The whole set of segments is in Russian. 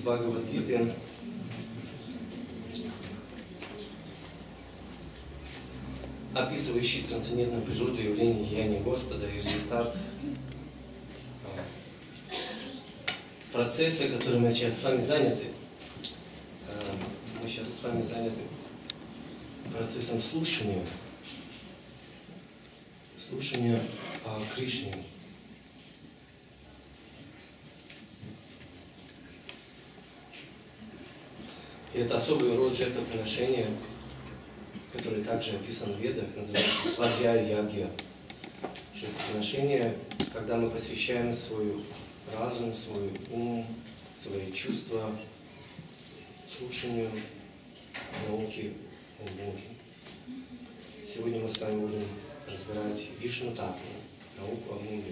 Бхагавад-гиты, описывающий трансцендентную природу явления деяния Господа и результат процесса, которым мы сейчас с вами заняты. Мы сейчас с вами заняты процессом слушания о Кришне. И это особый род жертвоприношения, который также описан в Ведах, называется свадья-ягья. Жертвоприношение, когда мы посвящаем свой разум, свой ум, свои чувства слушанию науки о Боге. Сегодня мы с вами будем разбирать Вишну-татву, науку о Боге.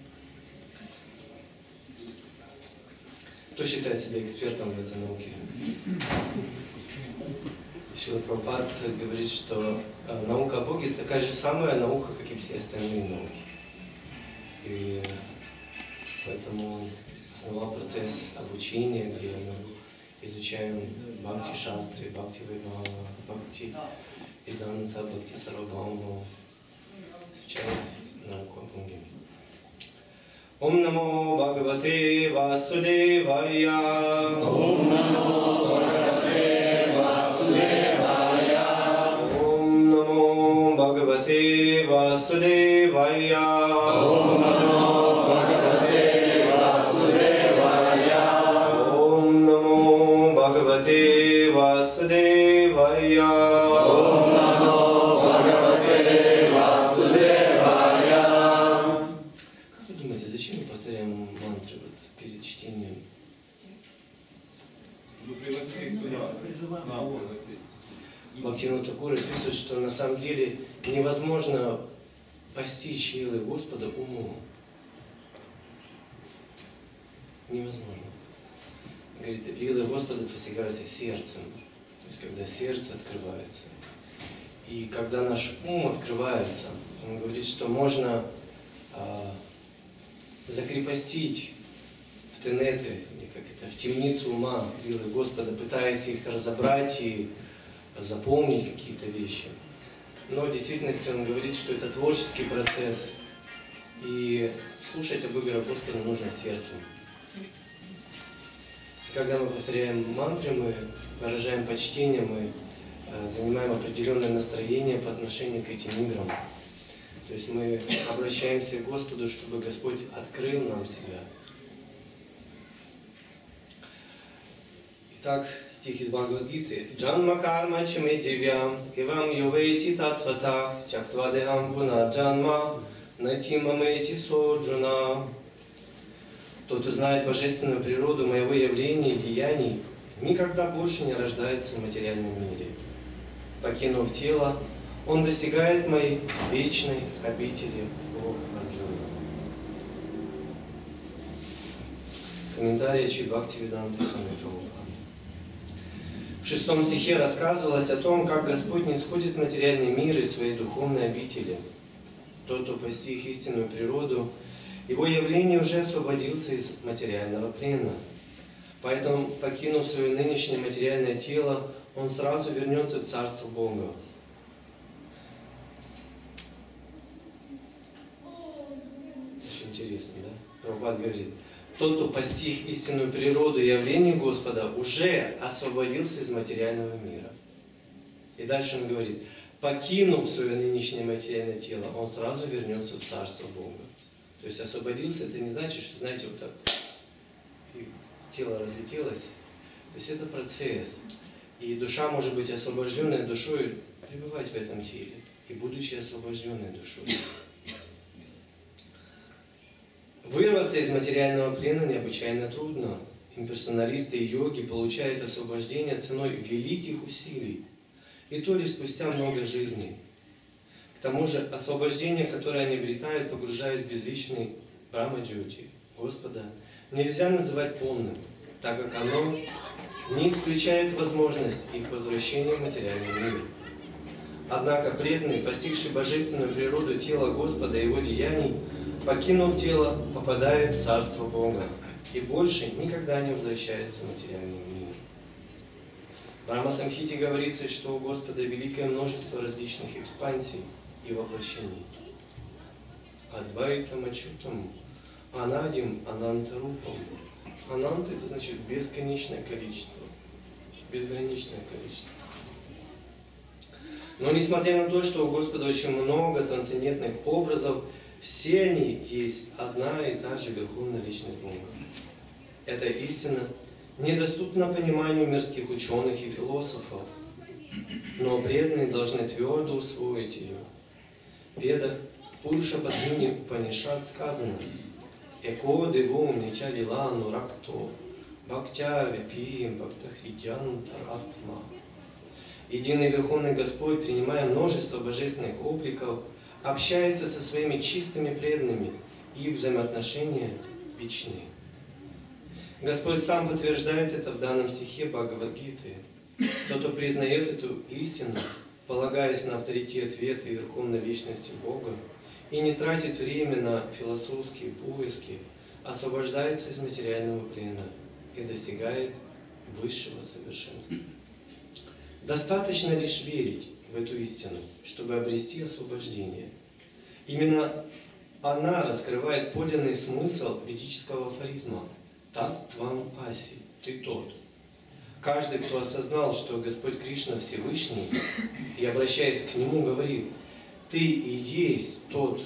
Кто считает себя экспертом в этой науке? Шрила Прабхупад говорит, что наука о Боге – это такая же самая наука, как и все остальные науки. И поэтому он основал процесс обучения, где мы изучаем бхакти-шастры, бхакти-вайбхава, бхакти-веданта, бхакти-сарвабхауму, изучаем науку о Боге. Ом намо Бхагавате Васудевая. Ом намо Бхагавате Васудевая. Ом намо Бхагавате Васудевая. Ом намо Бхагавате Васудевая. Ом намо Бхагавате Васудевая. Ом намо Бхагавате Васудевая. Как вы думаете, зачем мы повторяем мантры перед чтением? Ну, пригласите их сюда. Бхактивинода Такур пишет, что на самом деле невозможно постичь лилы Господа умом. Невозможно. Говорит, лилы Господа постигаются сердцем. То есть, когда сердце открывается. И когда наш ум открывается, он говорит, что можно закрепостить в тенеты, или как это, в темницу ума лилы Господа, пытаясь их разобрать и запомнить какие-то вещи. Но в действительности он говорит, что это творческий процесс, и слушать об играх Господа нужно сердцем. И когда мы повторяем мантры, мы выражаем почтение, мы занимаем определенное настроение по отношению к этим играм. То есть мы обращаемся к Господу, чтобы Господь открыл нам себя. Итак, стих из Бхагавад-гиты. Джанма карма чаме дивям, ивам йовейти татвата, чактвадехам пуна джанма, найти мамейти соджуна. Тот, кто знает божественную природу моего явления и деяний, никогда больше не рождается в материальном мире. Покинув тело, он достигает моей вечной обители в Арджуна. Комментарий Чи Бхактивиданты Свами Прабхупады. В 6 стихе рассказывалось о том, как Господь не сходит в материальный мир из своей духовной обители. Тот, кто постиг истинную природу, его явление уже освободился из материального плена. Поэтому, покинув свое нынешнее материальное тело, он сразу вернется в Царство Бога. Очень интересно, да? Прабхупад говорит, тот, кто постиг истинную природу и явление Господа, уже освободился из материального мира. И дальше он говорит, покинув свое нынешнее материальное тело, он сразу вернется в Царство Бога. То есть освободился, это не значит, что, знаете, вот так, и тело разлетелось. То есть это процесс. И душа может быть освобожденной душой, пребывать в этом теле. И будучи освобожденной душой. Вырваться из материального плена необычайно трудно. Имперсоналисты и йоги получают освобождение ценой великих усилий. И то лишь спустя много жизней. К тому же освобождение, которое они обретают, погружаясь в безличный Брахма-джьоти, Господа, нельзя называть полным, так как оно не исключает возможность их возвращения в материальный мир. Однако преданный, постигший божественную природу тела Господа и его деяний, покинув тело, попадает в Царство Бога. и больше никогда не возвращается в материальный мир. В Брахма-самхите говорится, что у Господа великое множество различных экспансий и воплощений. Адвайтам ачутам, анадим анантарупам. Ананта — это значит бесконечное количество, безграничное количество. Но несмотря на то, что у Господа очень много трансцендентных образов, все они есть одна и та же Верховная Личность Бога. Эта истина недоступна пониманию мирских ученых и философов, но преданные должны твердо усвоить ее. В Ведах Пуруша Падхини Упанишад сказано: «Эко дево нитя лилану ракто, бхактя випием бхактахридьянтаратма». Единый Верховный Господь, принимая множество божественных обликов, общается со своими чистыми преданными, и их взаимоотношения вечны. Господь сам подтверждает это в данном стихе Бхагавад-гиты. Тот, кто признает эту истину, полагаясь на авторитет Веды и Верховной Личности Бога, и не тратит время на философские поиски, освобождается из материального плена и достигает высшего совершенства. Достаточно лишь верить в эту истину, чтобы обрести освобождение. Именно она раскрывает подлинный смысл ведического афоризма «Тат-твам аси» – «ты тот». Каждый, кто осознал, что Господь Кришна Всевышний, и, обращаясь к Нему, говорит: «Ты и есть тот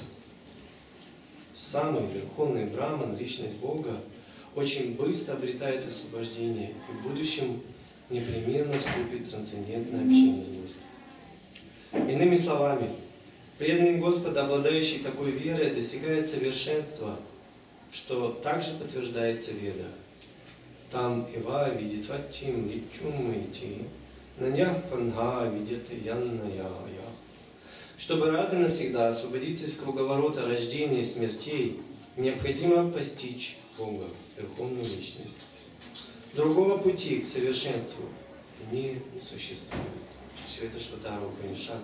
самый Верховный Браман, Личность Бога», очень быстро обретает освобождение и в будущем непременно вступит в трансцендентное общение с Господом. Иными словами, преданный Господа, обладающий такой верой, достигает совершенства, что также подтверждается в Ведах. Там ива видит ватим личум идти, на нях панга видит янная. Чтобы раз и навсегда освободиться из круговорота рождения и смертей, необходимо постичь Бога, Верховную Личность. Другого пути к совершенству не существует. Шветашватара Упанишад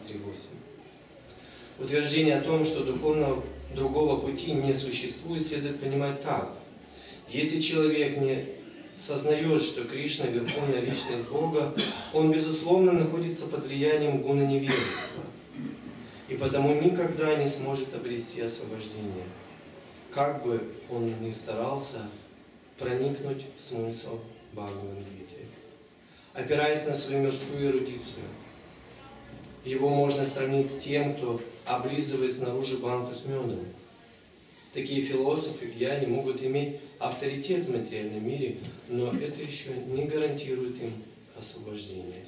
3.8. Утверждение о том, что другого пути не существует, следует понимать так. Если человек не сознает, что Кришна – Верховная Личность Бога, он, безусловно, находится под влиянием гуна невежества, и потому никогда не сможет обрести освобождение, как бы он ни старался проникнуть в смысл Бхагавад-гиты. Опираясь на свою мирскую эрудицию, его можно сравнить с тем, кто облизывает снаружи банку с медом. Такие философы, гьяни могут иметь авторитет в материальном мире, но это еще не гарантирует им освобождение.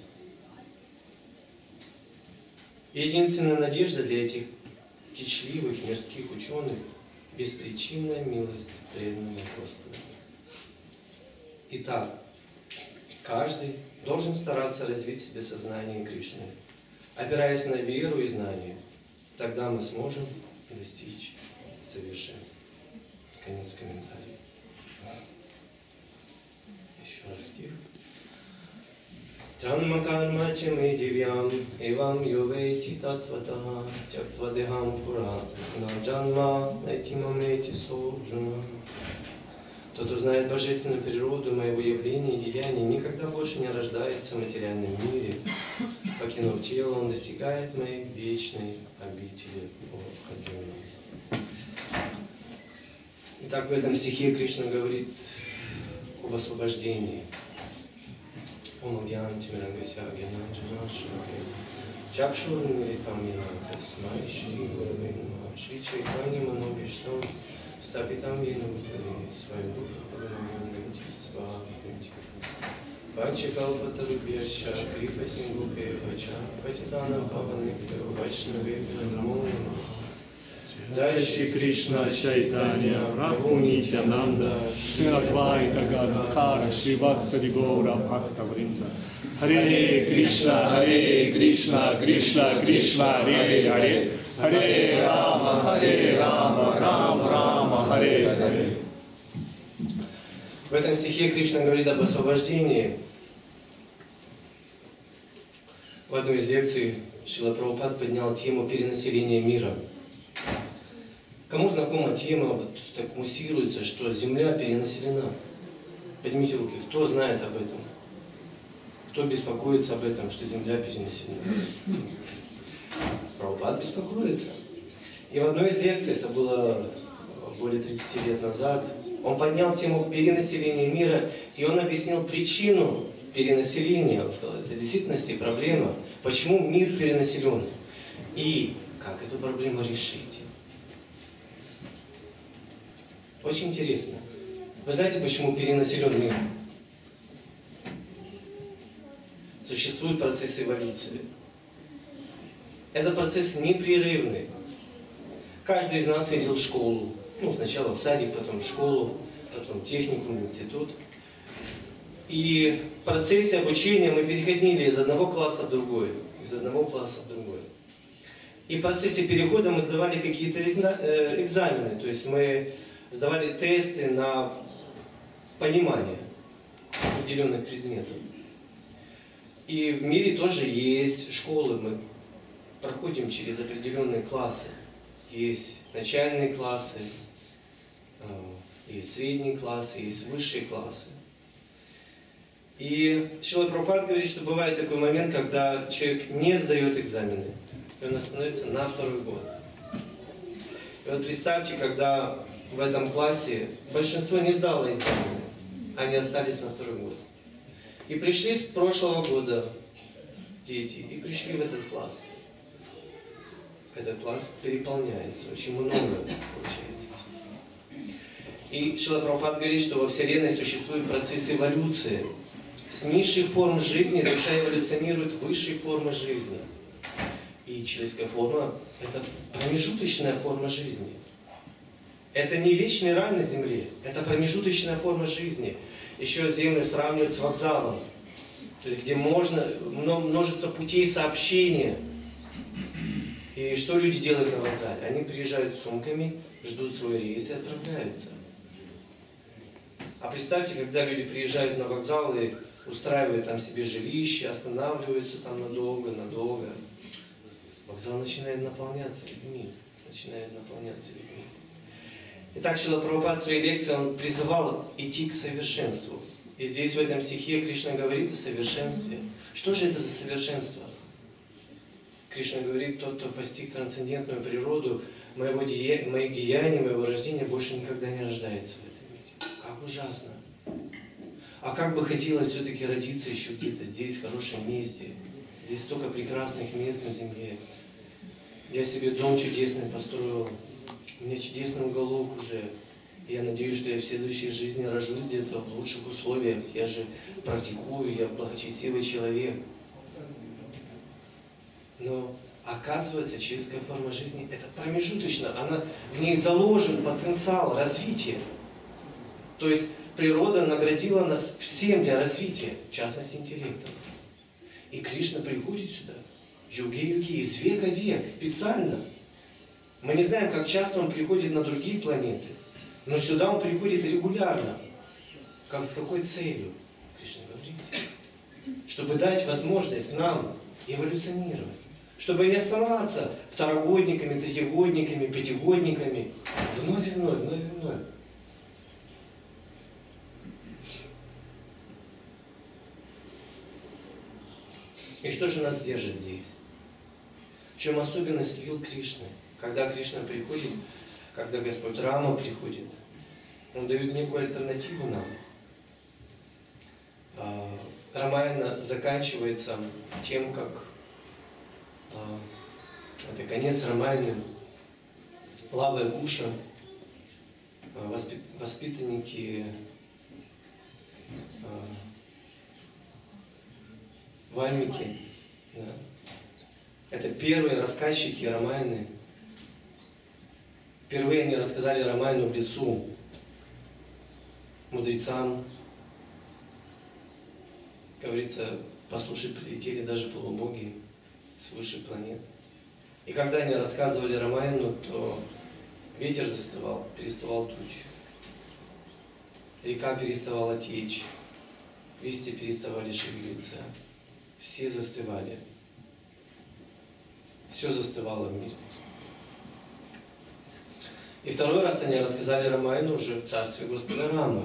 Единственная надежда для этих кичливых мирских ученых – беспричинная милость преданного Господа. Итак, каждый должен стараться развить в себе сознание Кришны, опираясь на веру и знание. Тогда мы сможем достичь совершенства. Конец комментария. Еще раз стих. Джанма карма чами дивьям, эвам йовейти татвата, тяктвадехам пура, на джанма найти мамейти соджуна. Тот, кто знает божественную природу моего явления и деяния, никогда больше не рождается в материальном мире. Покинув тело, он достигает моей вечной обители о Арджуне. Итак, в этом стихе Кришна говорит об освобождении. Ом агьянти мирангася агьянаджана шракэ чакшурмиритам янатасмай шри гураве намah шри чайтанья манобхиштам стапитам йена бхутали сваям духа пагарамьянти свахати пачакалпатарубьяша крипа сингупе вача патитана паванебхио вайшнавебхио намо намah. Дай Шри Кришна Чайтанья, Прабху Нитьянанда, Шри Адвайта Гададхара, Шри Вассади Гаура Бхактавринда. Харе Кришна, Кришна Кришна, Харе Харе, Харе Рама, Рама Рама, Харе Харе. В этом стихе Кришна говорит об освобождении. В одной из лекций Шрила Прабхупад поднял тему перенаселения мира. Кому знакома тема, вот так муссируется, что Земля перенаселена? Поднимите руки. Кто знает об этом? Кто беспокоится об этом, что Земля перенаселена? Прабхупад беспокоится. И в одной из лекций, это было более 30 лет назад, он поднял тему перенаселения мира, и он объяснил причину перенаселения. Он сказал, это в действительности проблема, почему мир перенаселен, и как эту проблему решить. Очень интересно. Вы знаете, почему перенаселен мир? Существует процесс эволюции. Это процесс непрерывный. Каждый из нас ходил в школу. Ну, сначала в садик, потом в школу, потом техникум, институт. И в процессе обучения мы переходили из одного класса в другой, из одного класса в другой. И в процессе перехода мы сдавали какие-то экзамены, то есть мы сдавали тесты на понимание определенных предметов. И в мире тоже есть школы, мы проходим через определенные классы. Есть начальные классы, есть средние классы, есть высшие классы. И Шрила Прабхупада говорит, что бывает такой момент, когда человек не сдает экзамены, и он остановится на второй год. И вот представьте, когда в этом классе большинство не сдало экзамены, они остались на второй год. И пришли с прошлого года дети, и пришли в этот класс. Этот класс переполняется, очень много получается. И Шрила Прабхупада говорит, что во Вселенной существует процесс эволюции. С низших форм жизни душа эволюционирует в высшие формы жизни. И человеческая форма – это промежуточная форма жизни. Это не вечный рай на земле, это промежуточная форма жизни. Еще Землю сравнивают с вокзалом, то есть где можно множество путей сообщения. И что люди делают на вокзале? Они приезжают с сумками, ждут свой рейс и отправляются. А представьте, когда люди приезжают на вокзал и устраивают там себе жилище, останавливаются там надолго. Вокзал начинает наполняться людьми. Итак, Шрила Прабхупада в своей лекции он призывал идти к совершенству. И здесь в этом стихе Кришна говорит о совершенстве. Что же это за совершенство? Кришна говорит, тот, кто постиг трансцендентную природу моих деяний, моего рождения, больше никогда не рождается в этом мире. Как ужасно! А как бы хотелось все-таки родиться еще где-то здесь, в хорошем месте. Здесь столько прекрасных мест на земле. Я себе дом чудесный построил. У меня чудесный уголок уже. Я надеюсь, что я в следующей жизни рожусь где-то в лучших условиях. Я же практикую, я благочестивый человек. Но оказывается, человеческая форма жизни – это промежуточно. В ней заложен потенциал развития. То есть природа наградила нас всем для развития, в частности интеллектом. И Кришна приходит сюда, юги-юги, из века в век, специально. Мы не знаем, как часто он приходит на другие планеты, но сюда он приходит регулярно. С какой целью? Кришна говорит, чтобы дать возможность нам эволюционировать. Чтобы не оставаться второгодниками, третьегодниками, пятигодниками. Вновь и вновь. И что же нас держит здесь? В чем особенность лил Кришны? Когда Кришна приходит, когда Господь Рама приходит, Он дает некую альтернативу нам. Рамаяна заканчивается тем, как это конец Рамаяны. Лава и Куша, воспитанники Вальмики, да. Это первые рассказчики Рамаяны. Впервые они рассказали Рамаяну в лесу мудрецам. Говорится, послушать прилетели даже полубоги с высших планет. И когда они рассказывали Рамаяну, то ветер застывал, переставал тучи. Река переставала течь, листья переставали шевелиться. Все застывали. Все застывало в мире. И второй раз они рассказали Рамайну уже в царстве Господа Рамы.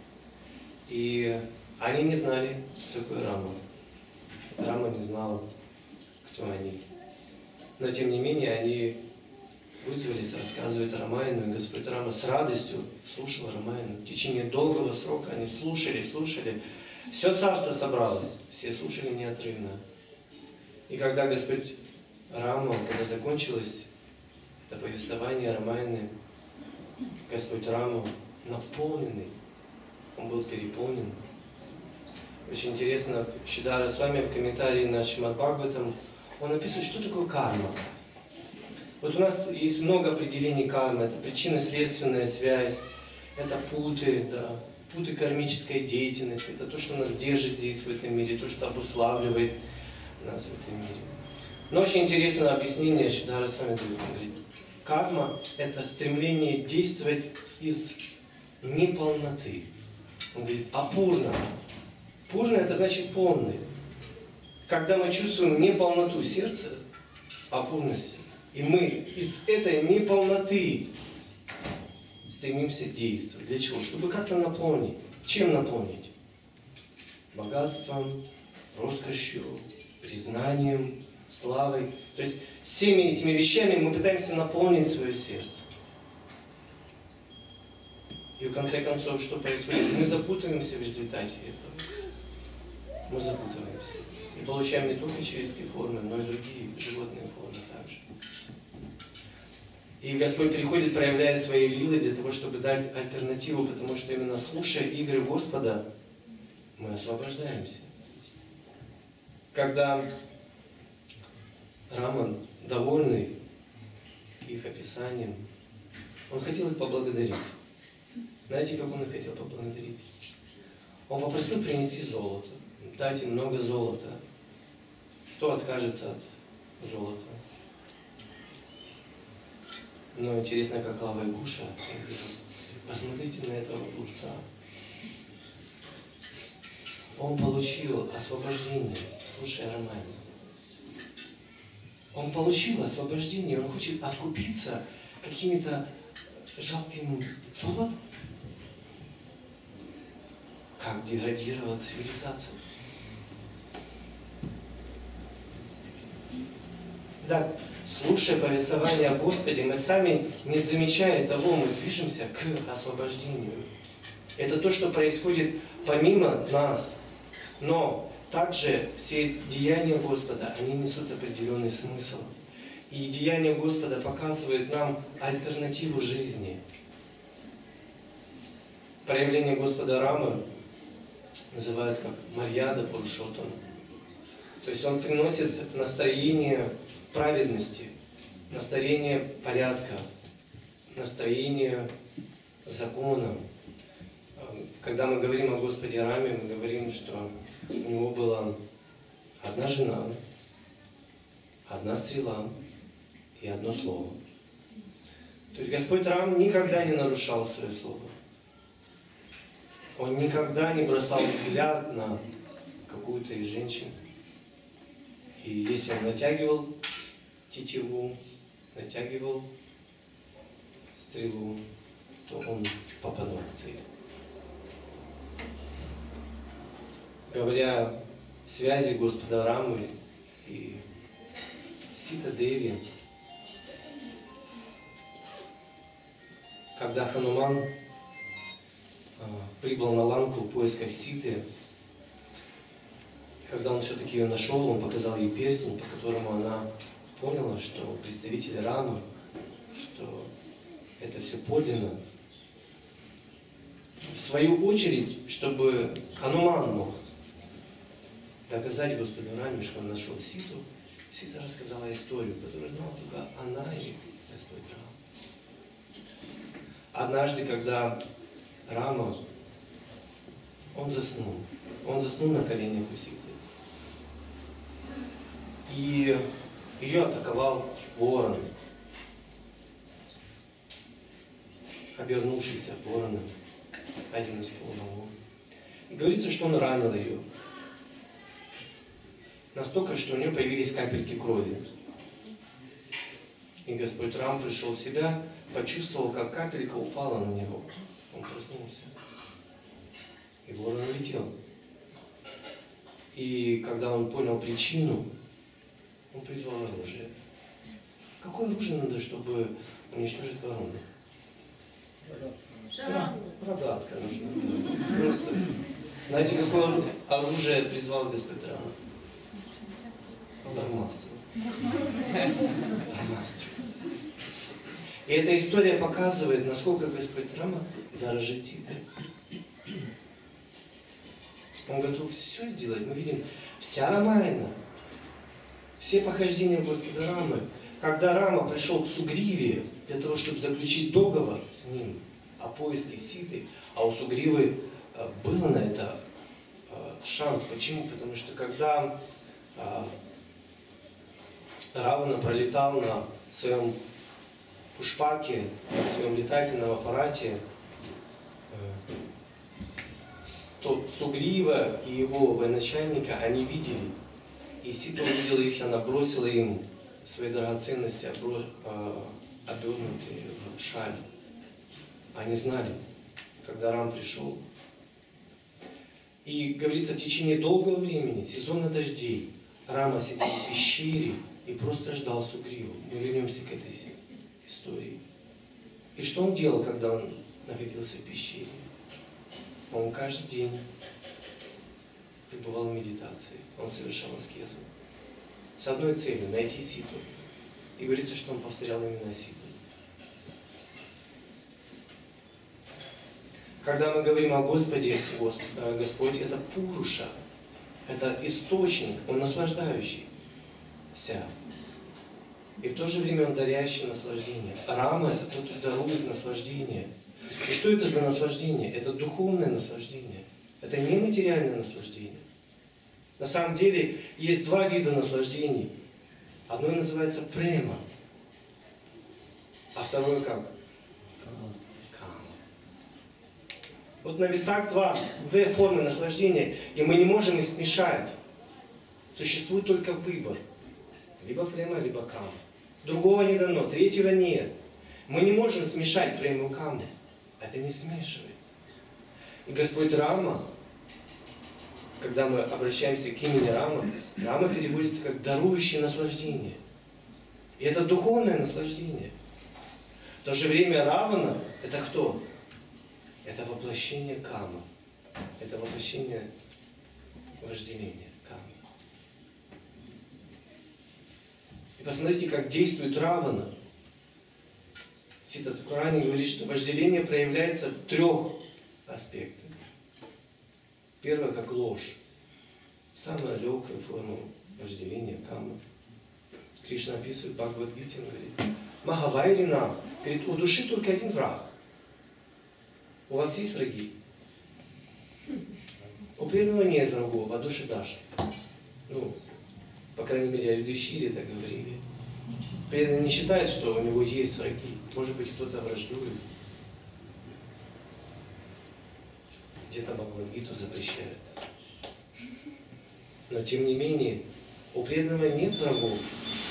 И они не знали, кто такой Рама. Рама не знала, кто они. Но тем не менее они вызвались рассказывать Рамайну, и Господь Рама с радостью слушал Рамайну. В течение долгого срока они слушали. Все царство собралось, все слушали неотрывно. И когда Господь Рама, когда закончилось это повествование Рамайны, Господь Рама наполненный, он был переполнен. Очень интересно, Шидара с вами в комментарии на Шримад Бхагаватам, он описывает, что такое карма. Вот у нас есть много определений кармы. Это причинно-следственная связь, это путы, да, путы кармической деятельности, это то, что нас держит здесь, в этом мире, то, что обуславливает нас в этом мире. Но очень интересное объяснение Шидара с вами дает. Он говорит, карма – это стремление действовать из неполноты. Он говорит, апурна. Пурна – это значит полный. Когда мы чувствуем неполноту сердца, апурность, и мы из этой неполноты стремимся действовать. Для чего? Чтобы как-то наполнить. Чем наполнить? Богатством, роскошью, признанием, славой. То есть всеми этими вещами мы пытаемся наполнить свое сердце. И в конце концов, что происходит? Мы запутываемся в результате этого. Мы запутываемся. И получаем не только человеческие формы, но и другие животные формы также. И Господь приходит, проявляя свои лилы для того, чтобы дать альтернативу, потому что именно слушая игры Господа, мы освобождаемся. Когда Раман, довольный их описанием, он хотел их поблагодарить. Знаете, как он их хотел поблагодарить? Он попросил принести золото. Дайте много золота. Кто откажется от золота? Но интересно, как Лава Игуша, посмотрите на этого глупца. Он получил освобождение, слушая Рамайну. Он получил освобождение, он хочет откупиться какими-то жалким золотом. Как деградировала цивилизация. Да, слушая повествование о Господе, мы сами, не замечая того, мы движемся к освобождению. Это то, что происходит помимо нас. Но также все деяния Господа, они несут определенный смысл. И деяния Господа показывают нам альтернативу жизни. Проявление Господа Рамы называют как Марьяда Пурушоттама. То есть он приносит настроение праведности, настроение порядка, настроение закона. Когда мы говорим о Господе Раме, мы говорим, что у него была одна жена, одна стрела и одно слово. То есть Господь Рам никогда не нарушал свое слово. Он никогда не бросал взгляд на какую-то из женщин. И если он натягивал тетиву, натягивал стрелу, то он попадал в цель. Говоря о связи Господа Рамы и Сита Деви, когда Хануман прибыл на Ланку в поисках Ситы, когда он все-таки ее нашел, он показал ей перстень, по которому она поняла, что представитель Рамы, что это все подлинно. В свою очередь, чтобы Хануман мог доказать Господу Раме, что он нашел Ситу, Сита рассказала историю, которую знала только она и Господь Рама. Однажды, когда Рама, он заснул на коленях у Ситы. И ее атаковал ворон, обернувшийся вороном, один из полного. И говорится, что он ранил ее. Настолько, что у нее появились капельки крови. И Господь Рам пришел в себя, почувствовал, как капелька упала на него. Он проснулся. И ворон улетел. И когда он понял причину, он призвал оружие. Какое оружие надо, чтобы уничтожить ворону? Рогатка нужна. Просто. Знаете, какое оружие призвал Господь Рам? Брахмастру. И эта история показывает, насколько Господь Рама дорожит Ситой. Он готов все сделать. Мы видим вся Рамайна, все похождения Господа Рамы. Когда Рама пришел к Сугриве для того, чтобы заключить договор с ним о поиске Ситы, а у Сугривы был на это шанс. Почему? Потому что когда Равана пролетал на своем пушпаке, на своем летательном аппарате, то Сугрива и его военачальника, они видели. И Сита увидела их, она бросила им свои драгоценности, обернутые в шаль. Они знали, когда Рам пришел. И говорится, в течение долгого времени, сезона дождей, Рама сидел в пещере и просто ждал Сугриву. Мы вернемся к этой истории. И что он делал, когда он находился в пещере? Он каждый день пребывал в медитации. Он совершал аскезу. С одной целью – найти Ситу. И говорится, что он повторял именно Ситу. Когда мы говорим о Господе, Господь – это Пуруша, это источник, Он наслаждающийся. И в то же время Он дарящий наслаждение. Рама – это тот, кто дарует наслаждение. И что это за наслаждение? Это духовное наслаждение. Это не материальное наслаждение. На самом деле есть два вида наслаждений. Одно называется према, а второе как? Кама. Вот на весах две формы наслаждения, и мы не можем их смешать. Существует только выбор. Либо према, либо кама. Другого не дано, третьего нет. Мы не можем смешать прему и каму. Это не смешивается. И Господь Рама, когда мы обращаемся к имени Рама, Рама переводится как дарующий наслаждение. И это духовное наслаждение. В то же время Равана – это кто? Это воплощение Камы. Это воплощение вожделения Камы. И посмотрите, как действует Равана. Сита Тхакурани говорит, что вожделение проявляется в 3 аспектах. Первое, как ложь. Самая легкая форма вожделения, кама. Кришна описывает в Бхагавад-гите, он говорит, Махавайрина, говорит, у души только один враг. У вас есть враги? У преданного нет врагов, а души даже. Ну, по крайней мере, о Юдхишире так говорили. Преданный не считает, что у него есть враги. Может быть, кто-то враждует. Где-то Бхагавад-гиту запрещают. Но тем не менее, у преданного нет врагов.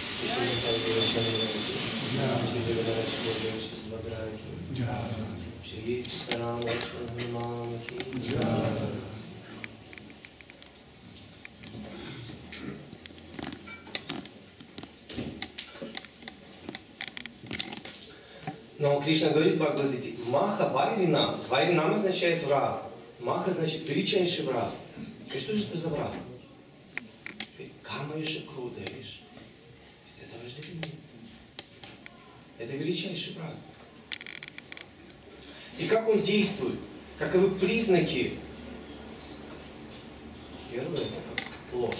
Но Кришна говорит в Бхагавад-гите, Маха Вайринам. Вайринам означает враг. Маха значит величайший враг. И что же это за враг? Кама и Шакруда, видишь? Это вожделение. Это величайший враг. И как он действует? Каковы признаки? Первое, это как ложь.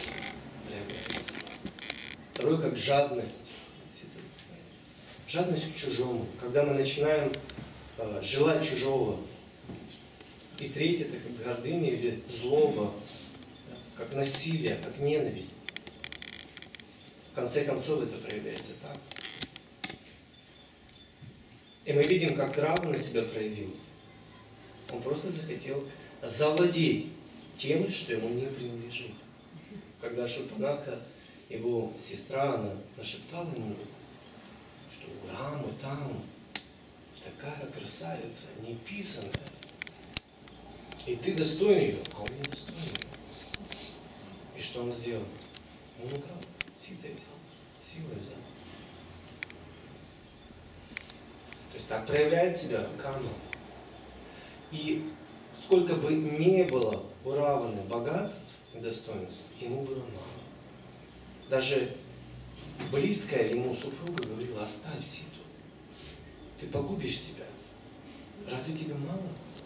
Второе, как жадность. Жадность к чужому. Когда мы начинаем желать чужого. И третье, это как гордыня или злоба, как насилие, как ненависть. В конце концов это проявляется так. И мы видим, как Равана себя проявил. Он просто захотел завладеть тем, что ему не принадлежит. Когда Шурпанаха, его сестра, она нашептала ему, что что у Рамы там такая красавица, неписанная. И ты достоин ее, а он не достоин ее. И что он сделал? Он украл, силой взял. То есть так проявляет себя карма. И сколько бы ни было у Раваны богатств и достоинств, ему было мало. Даже близкая ему супруга говорила: оставь Ситу, ты погубишь себя. Разве тебе мало?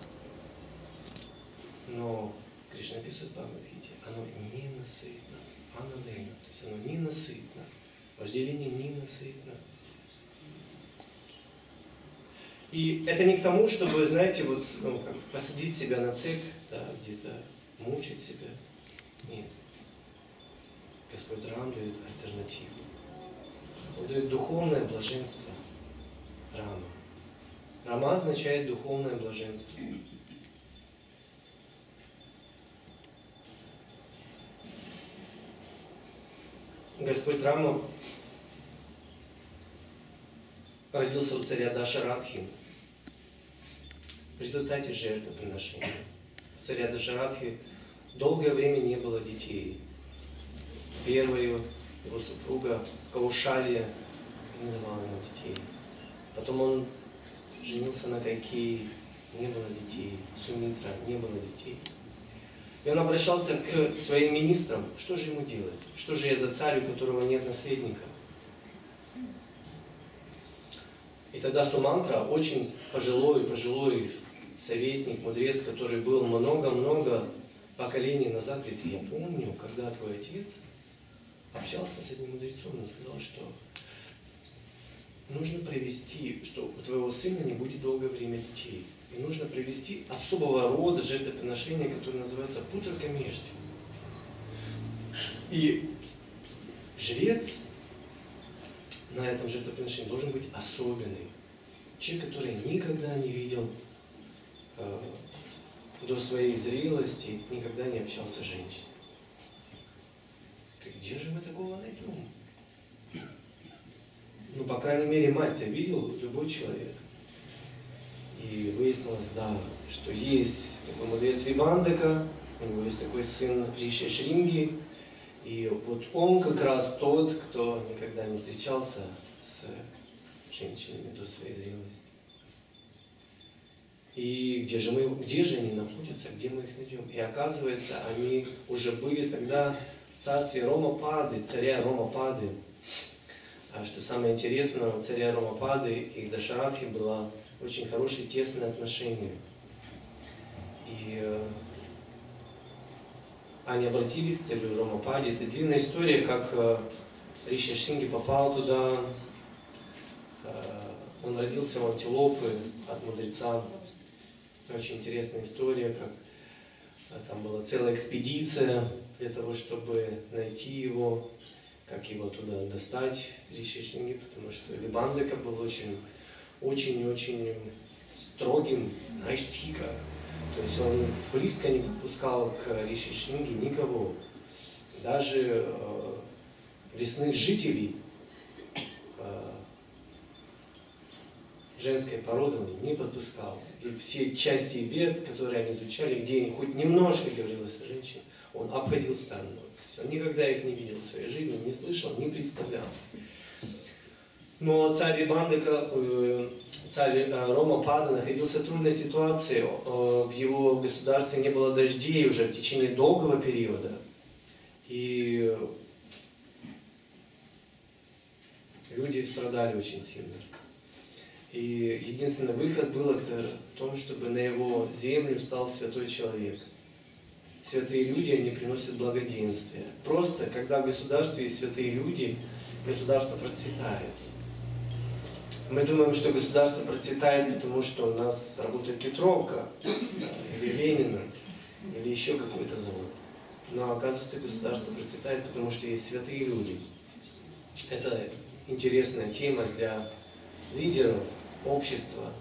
Но Кришна пишет в Бхагавад-гите, оно ненасытно. Анадейна, то есть оно ненасытно. Вожделение ненасытно. И это не к тому, чтобы, знаете, вот, как посадить себя на цепь, да, где-то мучить себя. Нет. Господь Рам дает альтернативу. Он дает духовное блаженство. Рама. Рама означает духовное блаженство. Господь Рама родился у царя Дашаратхи в результате жертвоприношения. У царя Дашаратхи долгое время не было детей. Первая его супруга Каушалья не давала ему детей. Потом он женился на Кайкеи, не было детей. Сумитра, не было детей. И он обращался к своим министрам: что же ему делать? Что же я за царь, у которого нет наследника? И тогда Сумантра, очень пожилой советник, мудрец, который был много-много поколений назад, говорит: я помню, когда твой отец общался с одним мудрецом, он сказал, что нужно провести, что у твоего сына не будет долгое время детей. И нужно провести особого рода жертвоприношение, которое называется путра-камешти. И жрец на этом жертвоприношении должен быть особенный. Человек, который никогда не видел до своей зрелости, никогда не общался с женщиной. Где же мы такого найдем? Ну, по крайней мере, мать-то видел любой человек. И выяснилось, да, что есть такой мудрец Вибандака, у него есть такой сын Риши Шринги, и вот он как раз тот, кто никогда не встречался с женщинами до своей зрелости. И где же они находятся, где мы их найдем? И оказывается, они уже были тогда в царстве Ромапады, царя Ромапады. А что самое интересное, у царя Ромапады и Дашаратхи было очень хорошие тесные отношения. И они обратились к царю Ромападе. Это длинная история, как Риши Шринги попал туда. Он родился у антилопы от мудреца. Очень интересная история, как там была целая экспедиция для того, чтобы найти его, как его туда достать, Риши Шринги, потому что Вибандака был очень строгим, Найштхика. То есть он близко не подпускал к Риши Шринги никого. Даже лесных жителей женской породы он не подпускал. И все части вед, которые они изучали, где хоть немножко говорилось о женщине, он обходил стороной. Он никогда их не видел в своей жизни, не слышал, не представлял. Но царь Вибандака, царь Ромапада находился в трудной ситуации. В его государстве не было дождей уже в течение долгого периода. И люди страдали очень сильно. И единственный выход был в том, чтобы на его землю стал святой человек. Святые люди, они приносят благоденствие. Просто, когда в государстве есть святые люди, государство процветает. Мы думаем, что государство процветает, потому что у нас работает Петровка, или Ленина, или еще какой-то завод. Но оказывается, государство процветает, потому что есть святые люди. Это интересная тема для лидеров общества.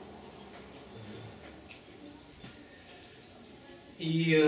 И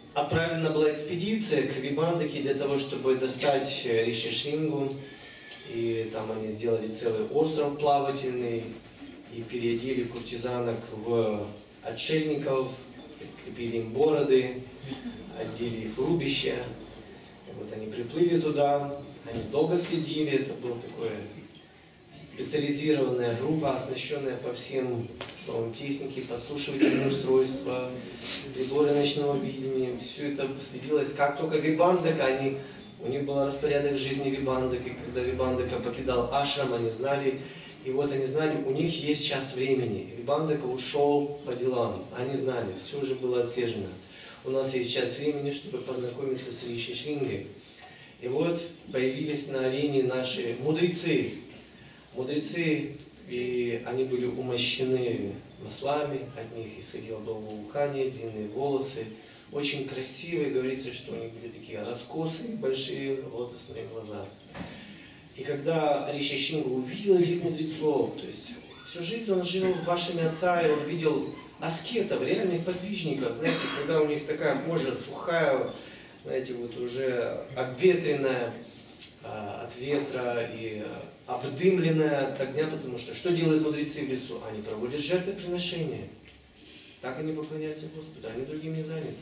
отправлена была экспедиция к Вибандаке для того, чтобы достать Риши Шрингу. И там они сделали целый остров плавательный и переодели куртизанок в отшельников, прикрепили им бороды, одели их в рубище. И вот они приплыли туда, они долго следили, это была такая специализированная группа, оснащенная по всем словам техники, подслушивательные устройства, приборы ночного видения. Все это следилось. Как только Вибандака, у них был распорядок жизни Вибандака, и когда Вибандака покидал ашрам, они знали, и вот они знали, у них есть час времени. Вибандака ушел по делам, они знали, все уже было отслежено. У нас есть час времени, чтобы познакомиться с Риши Шрингой. И вот появились на арене наши мудрецы. Мудрецы, и они были умощены маслами, от них исходило благоухание, длинные волосы, очень красивые, говорится, что у них были такие раскосы, большие лотосные глаза. И когда Риши Шинга увидел этих мудрецов, то есть всю жизнь он жил в вашими отца, и он видел аскетов, реальных подвижников, знаете, когда у них такая кожа сухая, знаете, вот уже обветренная от ветра и обдымленная от огня, потому что делают мудрецы в лесу? Они проводят жертвоприношения. Так они поклоняются Господу, они другим не заняты.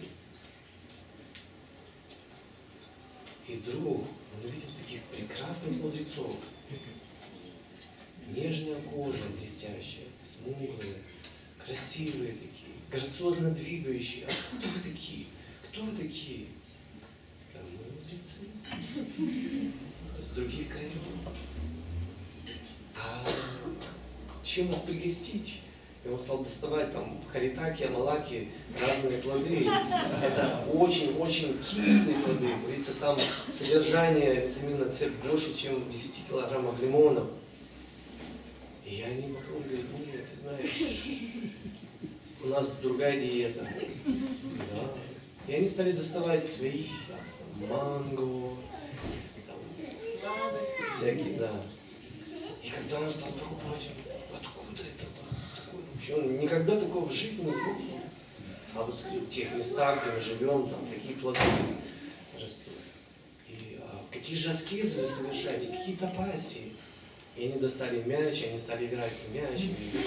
И вдруг он увидел таких прекрасных мудрецов. Нежная кожа блестящая, смуглые, красивые такие, грациозно двигающие. Откуда вы такие? Кто вы такие? Да мы мудрецы. С других краев. А чем вас пригостить? И он стал доставать там харитаки, амалаки, разные плоды. Это очень-очень кислые плоды. Говорится, там содержание витамина С больше, чем в 10 килограммах лимонов. И я не могу говорить, нет, ты знаешь, у нас другая диета. Да. И они стали доставать свои манго, там, всякие, да. И когда он стал пробовать, откуда это такое вообще? Он никогда такого в жизни не пробовал. А вот в тех местах, где мы живем, там такие плоды растут. И какие же аскезы вы совершаете, какие тапаси? И они достали мяч, и они стали играть в мяч.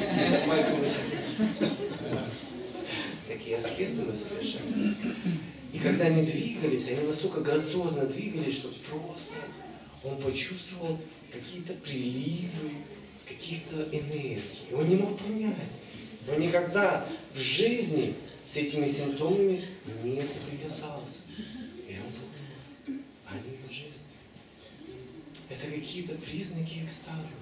Такие аскезы мы совершали. И когда они двигались, они настолько грациозно двигались, что просто он почувствовал какие-то приливы, каких-то энергий. Он не мог понять. Он никогда в жизни с этими симптомами не соприкасался. И он думал, они божественны. Это какие-то признаки экстаза.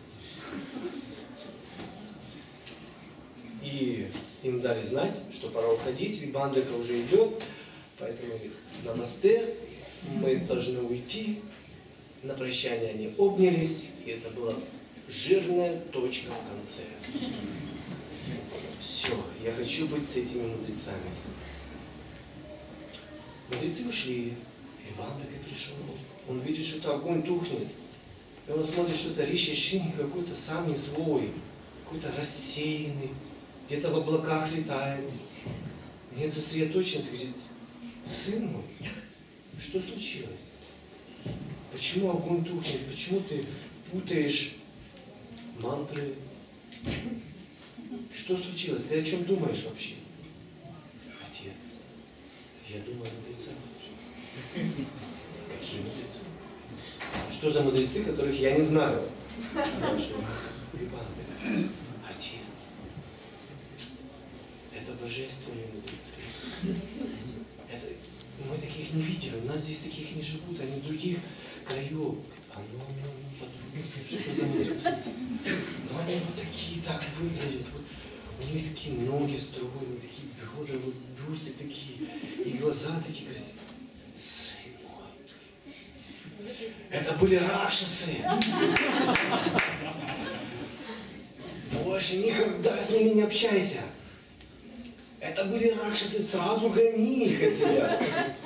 И им дали знать, что пора уходить, Вибандака уже идет, поэтому намасте, мы должны уйти. На прощание они обнялись, и это была жирная точка в конце. Все, я хочу быть с этими мудрецами. Мудрецы ушли, Вибандака пришел. Он видит, что это огонь тухнет. И он смотрит, что это Риши Шинга какой-то сам не свой, какой-то рассеянный, где-то в облаках летает. Нет сосредоточенности, говорит, сын мой, что случилось? Почему огонь тухнет? Почему ты путаешь мантры? Что случилось? Ты о чем думаешь вообще? Отец, я думаю о мудрецах. Какие мудрецы? Что за мудрецы, которых я не знаю? Отец, это божественные мудрецы. Мы таких не видели, у нас здесь таких не живут, они с других краев. Что за мудрецы? Ну они вот такие так выглядят, вот, у них такие ноги стройные, такие бедра, вот бюсты такие, и глаза такие красивые. Сын мой, это были ракшасы. Больше никогда с ними не общайся. Это были ракшасы, сразу гони их от себя.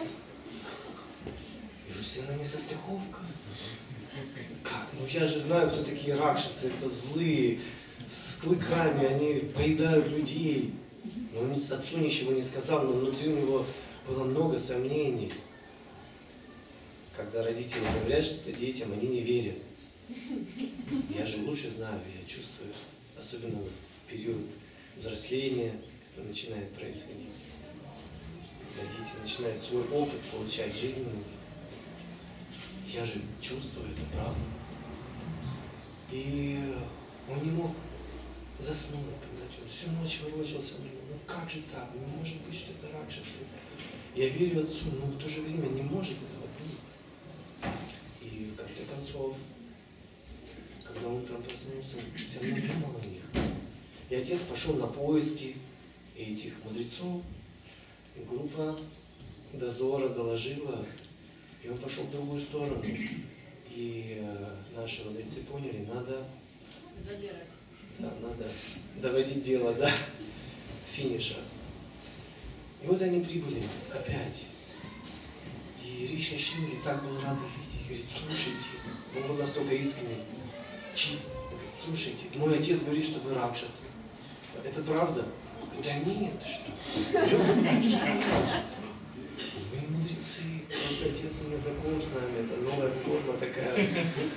Вижу, сына не состыковка. Как? Ну я же знаю, кто такие ракшасы. Это злые, с клыками, они поедают людей. Но он отцу ничего не сказал, но внутри у него было много сомнений. Когда родители говорят что-то детям, они не верят. Я же лучше знаю, я чувствую, особенно в период взросления, это начинает происходить. Когда дети начинают свой опыт получать жизненный, я же чувствую, это правда. И он не мог заснуть, понимаете, он всю ночь ворочался, ну как же так, не может быть, что это ракшасы. Я верю отцу, но в то же время не может этого быть. И в конце концов, когда он там проснулся, все равно думал о них. И отец пошел на поиски этих мудрецов, и группа дозора доложила, и он пошел в другую сторону. И наши мудрецы поняли, надо забирать. Да, надо доводить дело до финиша. И вот они прибыли опять. И Риши Шинги так был рад их видеть. Говорит, слушайте, он был настолько искренний, чист. Он говорит, слушайте, мой отец говорит, что вы ракшасы. Это правда? Да нет, что? Вы мудрецы. Просто отец не знаком с нами. Это новая форма такая.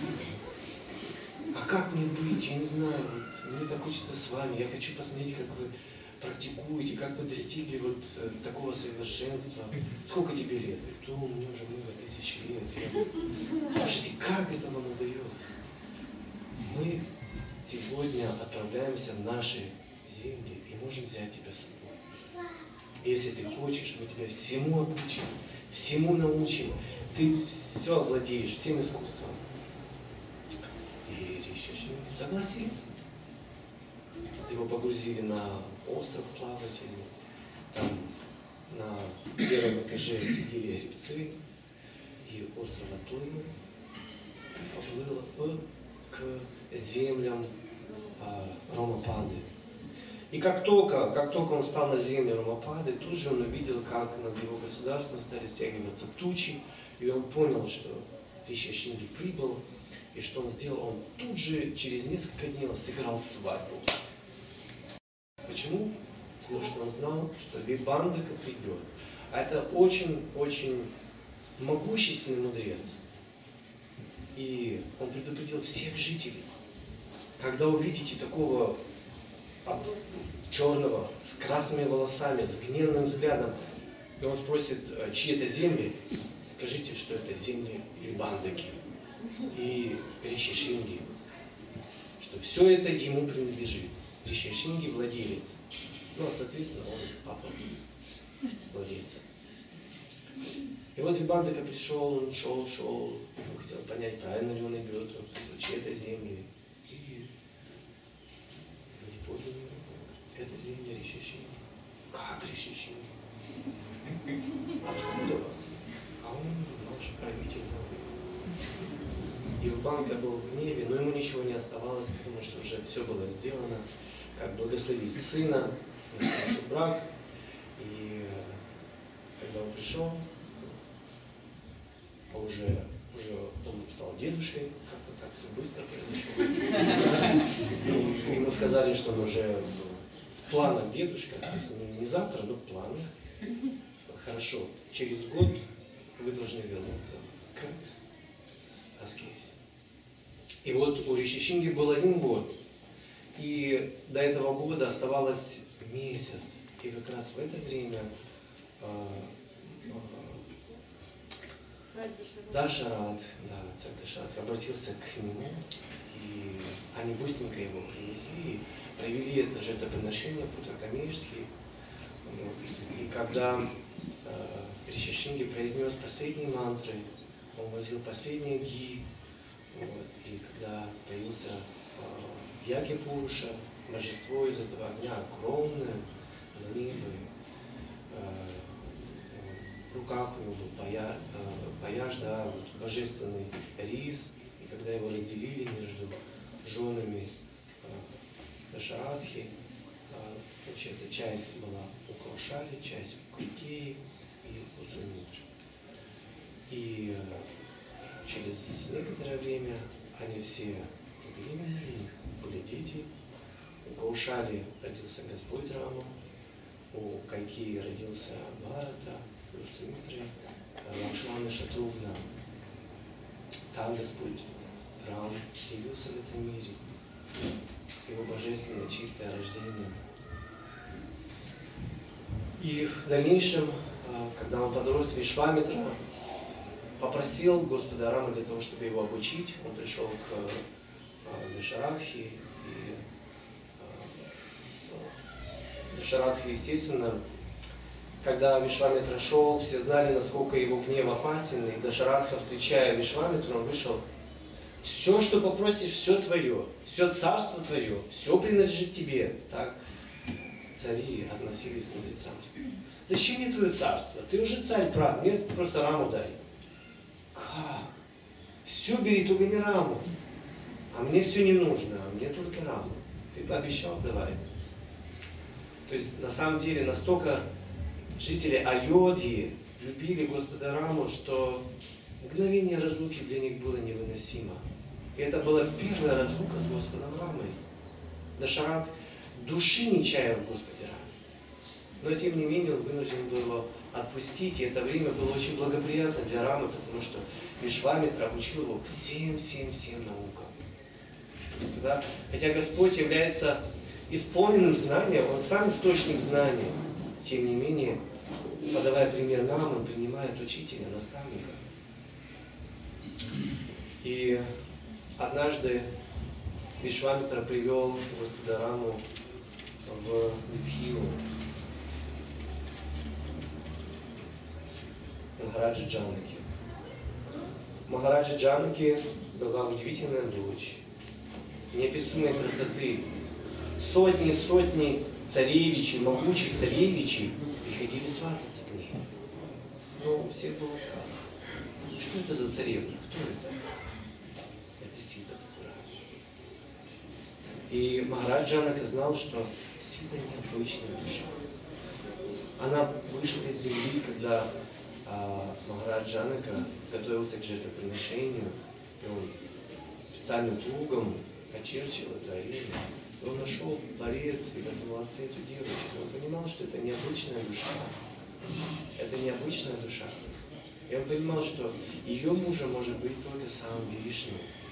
А как мне быть? Я не знаю. Вот, мне так хочется с вами. Я хочу посмотреть, как вы практикуете, как вы достигли вот такого совершенства. Сколько тебе лет? Говорит, то мне уже много тысяч лет. Слушайте, как это вам удается? Мы сегодня отправляемся в наши земли и можем взять тебя с собой. Если ты хочешь, мы тебя всему обучим, всему научим. Ты все овладеешь, всем искусством. И Риши Шинги согласился. Его погрузили на остров плавательный. Там на первом этаже сидели гребцы. И остров поплыл к землям Ромапады. И как только он стал на земле Ромапады, тут же он увидел, как над его государством стали стягиваться тучи. И он понял, что Риши Шинги прибыл. И что он сделал? Он тут же, через несколько дней, сыграл свадьбу. Почему? Потому что он знал, что Вибандака придет. А это очень-очень могущественный мудрец. И он предупредил всех жителей. Когда увидите такого черного, с красными волосами, с гневным взглядом, и он спросит, чьи это земли, скажите, что это земли Вибандаки и Риши Шинги, что все это ему принадлежит. Риши Шинги владелец. Ну, соответственно, он папа владельца. И вот Вибандака пришел, он шел, он хотел понять, правильно ли он идет, он спросил, чьи это земли. И люди поняли, это земли Риши Шинги. Как Риши Шинги? Откуда? А он наш правитель. И Вибандака был в гневе, но ему ничего не оставалось, потому что уже все было сделано, как благословить сына, наш брак. И когда он пришел, уже он стал дедушкой, как-то так все быстро произошло. И ему сказали, что он уже в планах дедушка, то есть не завтра, но в планах. Хорошо, через год вы должны вернуться к аскезе. И вот у Риши Шинги был 1 год. И до этого года оставалось месяц. И как раз в это время Дашарат, царь Дашарат, обратился к нему, и они быстренько его привезли, и провели это жертвоприношение Путракамешхи. И когда Риши Шинги произнес последние мантры, он возил последние ги, и когда появился Яги Пуруша, божество из этого огня, огромное, небо, в руках у него был паяж, да, вот, божественный рис, и когда его разделили между женами Дашаратхи, получается, часть была у Каушали, часть у Кайкеи и у Сумитры. И через некоторое время они все забеременели, у них были дети. У Каушали родился Господь Рама, у Кайкеи родился Бхарата, у Сумитры Лакшмана Шатругна. Там Господь Рам явился в этом мире. Его божественное чистое рождение. И в дальнейшем, когда он подрос, Вишвамитра попросил Господа Рама для того, чтобы его обучить. Он пришел к Дашарадхи. И Дашарадхи, естественно, когда Вишвамитра шел, все знали, насколько его гнев опасен. И Дашарадха, встречая Вишвамитру, он вышел: все, что попросишь, все твое, все царство твое, все принадлежит тебе. Так цари относились к мудрецам. Зачем мне твое царство? Ты уже царь, прав, мне просто Раму дай. Как? Все бери, только не Раму. А мне все не нужно, а мне только Раму. Ты пообещал, давай. То есть на самом деле настолько жители Айодхи любили Господа Раму, что мгновение разлуки для них было невыносимо. И это была первая разлука с Господом Рамой. Дашарат души не чаял в Господе Раме. Но тем не менее он вынужден был его отпустить. И это время было очень благоприятно для Рамы, потому что Вишвамитра обучил его всем наукам. Да? Хотя Господь является исполненным знанием, Он сам источник знания. Тем не менее, подавая пример нам, Он принимает учителя, наставника. И однажды Вишвамитра привел Господа Раму в Витхилу, Махараджи Джанаки. Махараджи Джанаки была удивительная дочь, неописуемой красоты. Сотни царевичей, могучих царевичей приходили свататься к ней. Но у всех был отказ. Что это за царевна? Кто это? Это Сита Такура. И Махарадж Джанака знал, что Сита необычная душа. Она вышла из земли, когда Махарадж Джанака готовился к жертвоприношению, и он специальным плугом очерчивал эту арену. Он нашел ларец и готовил отца эту девочку. Он понимал, что это необычная душа. Это необычная душа. И он понимал, что ее мужем может быть только сам Вишну.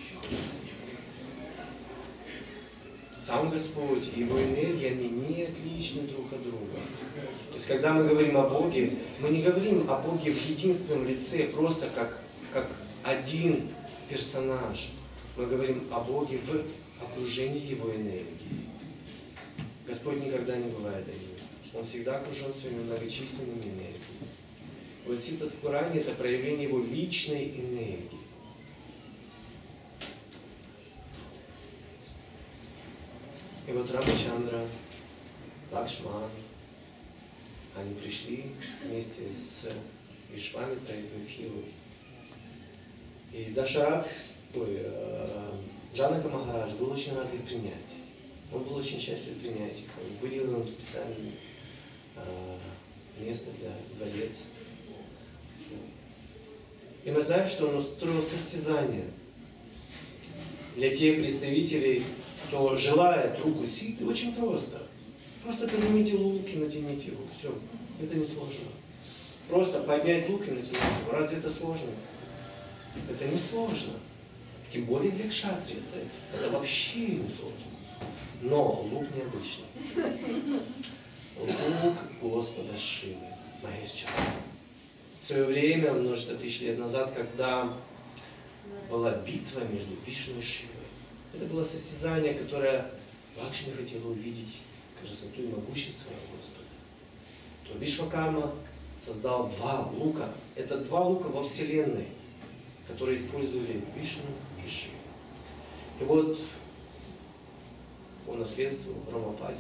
Сам Господь и его энергия, они не отличны друг от друга. То есть, когда мы говорим о Боге, мы не говорим о Боге в единственном лице, просто как один персонаж. Мы говорим о Боге в окружении Его энергии. Господь никогда не бывает один. Он всегда окружен своими многочисленными энергиями. Вот Сита Такурани — это проявление Его личной энергии. И вот Рамачандра, Лакшман, они пришли вместе с Вишвамитрой в Витхилу. И Дашарат, Джанака Махарадж был очень рад их принять. Он был очень счастлив принять их. Он выделил им специальное место для дворец. И мы знаем, что он устроил состязание для тех представителей, кто желает руку Ситы. Очень просто. Просто поднимите лук и натяните его. Все. Это не сложно. Просто поднять лук и натянуть его. Разве это сложно? Это не сложно. Тем более для кшатри. Это вообще не сложно. Но лук необычный. Лук Господа Шивы, Махешчара. В свое время, множество тысяч лет назад, когда была битва между Вишну и Шивой, это было состязание, которое Лакшми хотела увидеть красоту и могущество Господа. То Вишвакарма создал два лука. Это два лука во Вселенной, которые использовали Вишну и Шиву. И вот по наследству Рамапади,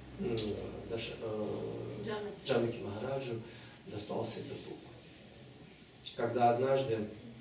Джанаки Махараджу достался этот лук. Когда однажды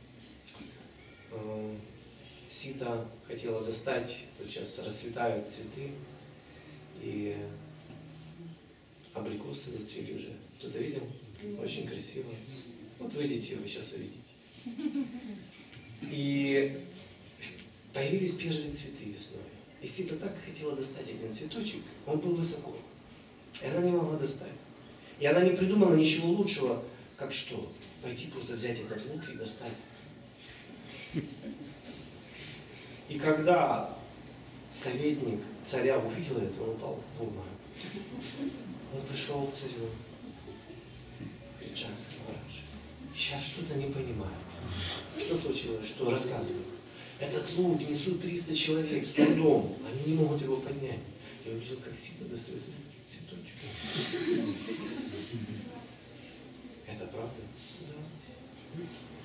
Сита хотела достать, вот сейчас расцветают цветы, и абрикосы зацвели уже. Кто-то видел? Очень красиво. Вот выйдите, вы сейчас увидите. И появились первые цветы весной. И Сита так хотела достать один цветочек, он был высоко. И она не могла достать. И она не придумала ничего лучшего, как что? Пойти просто взять этот лук и достать. И когда советник царя увидел это, он упал в обморок. Он пришел к царю. Говорит: Джанка Махарадж, сейчас что-то не понимаю. Что случилось? Что? Рассказывай. Этот лук несут 300 человек с трудом. Они не могут его поднять. Я увидел, как Сита достает цветочек. Это правда? Да.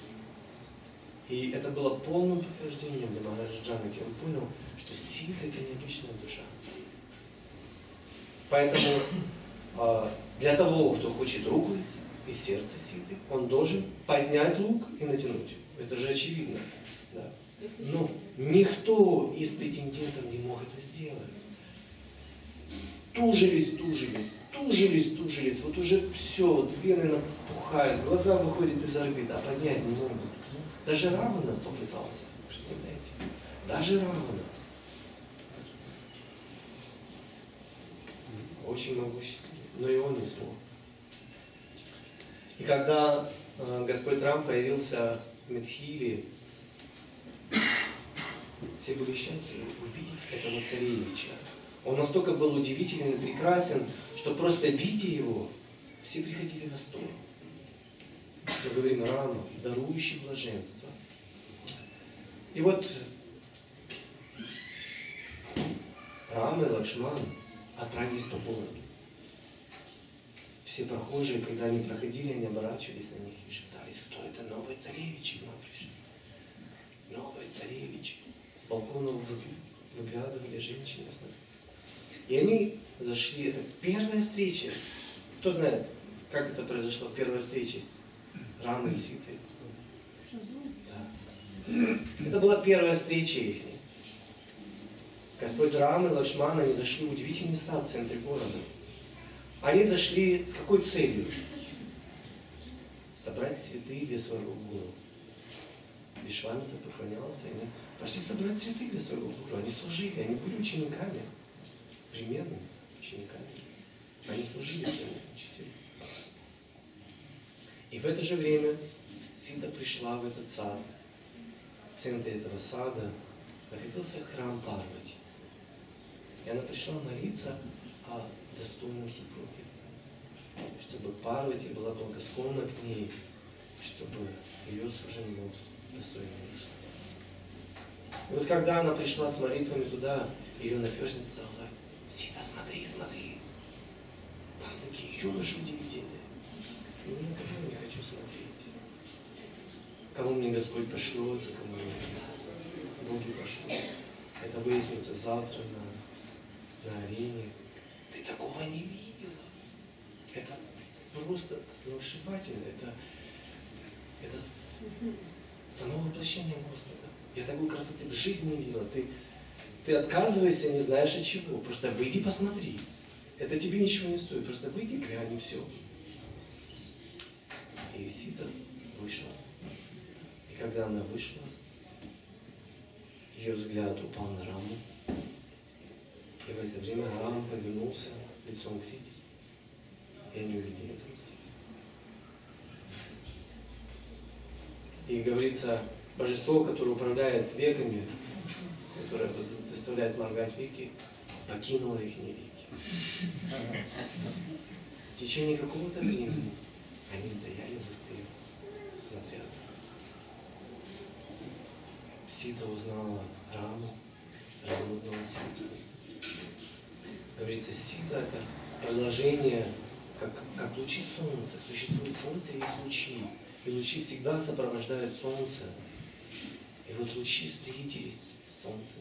И это было полным подтверждением для Махараджа Джанаки. Он понял, что Сита — это необычная душа. Поэтому для того, кто хочет руку из сердца Ситы, он должен поднять лук и натянуть. Это же очевидно. Да. Но никто из претендентов не мог это сделать. Тужились. Вот уже все, вот вены напухают, глаза выходят из орбит, а поднять не могут. Даже Равана попытался, представляете? Даже Равана. Очень могущественный, но и он не смог. И когда Господь Рам появился в Митхиле, все были счастливы увидеть этого царевича. Он настолько был удивителен и прекрасен, что просто видя его, все приходили в восторг. Мы говорим: Рама, дарующий блаженство. И вот Рама и Лакшман отправились по городу. Все прохожие, когда они проходили, они оборачивались на них и шептались: кто это? Новые царевичи к нам пришли. Новые царевичи. С балконов выглядывали женщины, смотрели. И они зашли. Это первая встреча. Кто знает, как это произошло? Первая встреча с Рамой и Ситой. Да. Это была первая встреча их. Господь Рам и Лакшман, они зашли в удивительный сад в центре города. Они зашли с какой целью? Собрать цветы для своего гуру. Вишвамитра поклонялся, и они пошли собрать цветы для своего гуру. Они служили, они были учениками, примерными учениками. Они служили своему учителю. И в это же время Сита пришла в этот сад. В центре этого сада находился храм Парвати. И она пришла молиться о достойном супруге, чтобы Парвати была благосклонна к ней, чтобы ее сужен был достойной личности. И вот когда она пришла с молитвами туда, ее наперстница сказала: Сита, смотри, там такие юноши удивительные. Я никого не хочу смотреть. Кого мне Господь пошлет, кому боги пошлют. Это выяснится завтра на арене. Ты такого не видела. Это просто сногсшибательно. Это само воплощение Господа. Я такой красоты в жизни не видела. Ты отказываешься, не знаешь от чего. Просто выйди, посмотри. Это тебе ничего не стоит. Просто выйди, глянь, и все. И Сита вышла. И когда она вышла, ее взгляд упал на Раму. И в это время Рама повернулся лицом к Сите. И они увидели друг друга. И говорится, божество, которое управляет веками, которое заставляет моргать веки, покинуло их веки. В течение какого-то времени они стояли застыв, смотря. Сита узнала Раму, Рама узнала Ситу. Говорится, Сита — это продолжение, как лучи солнца. Существует солнце и есть лучи. И лучи всегда сопровождают солнце. И вот лучи встретились с солнцем.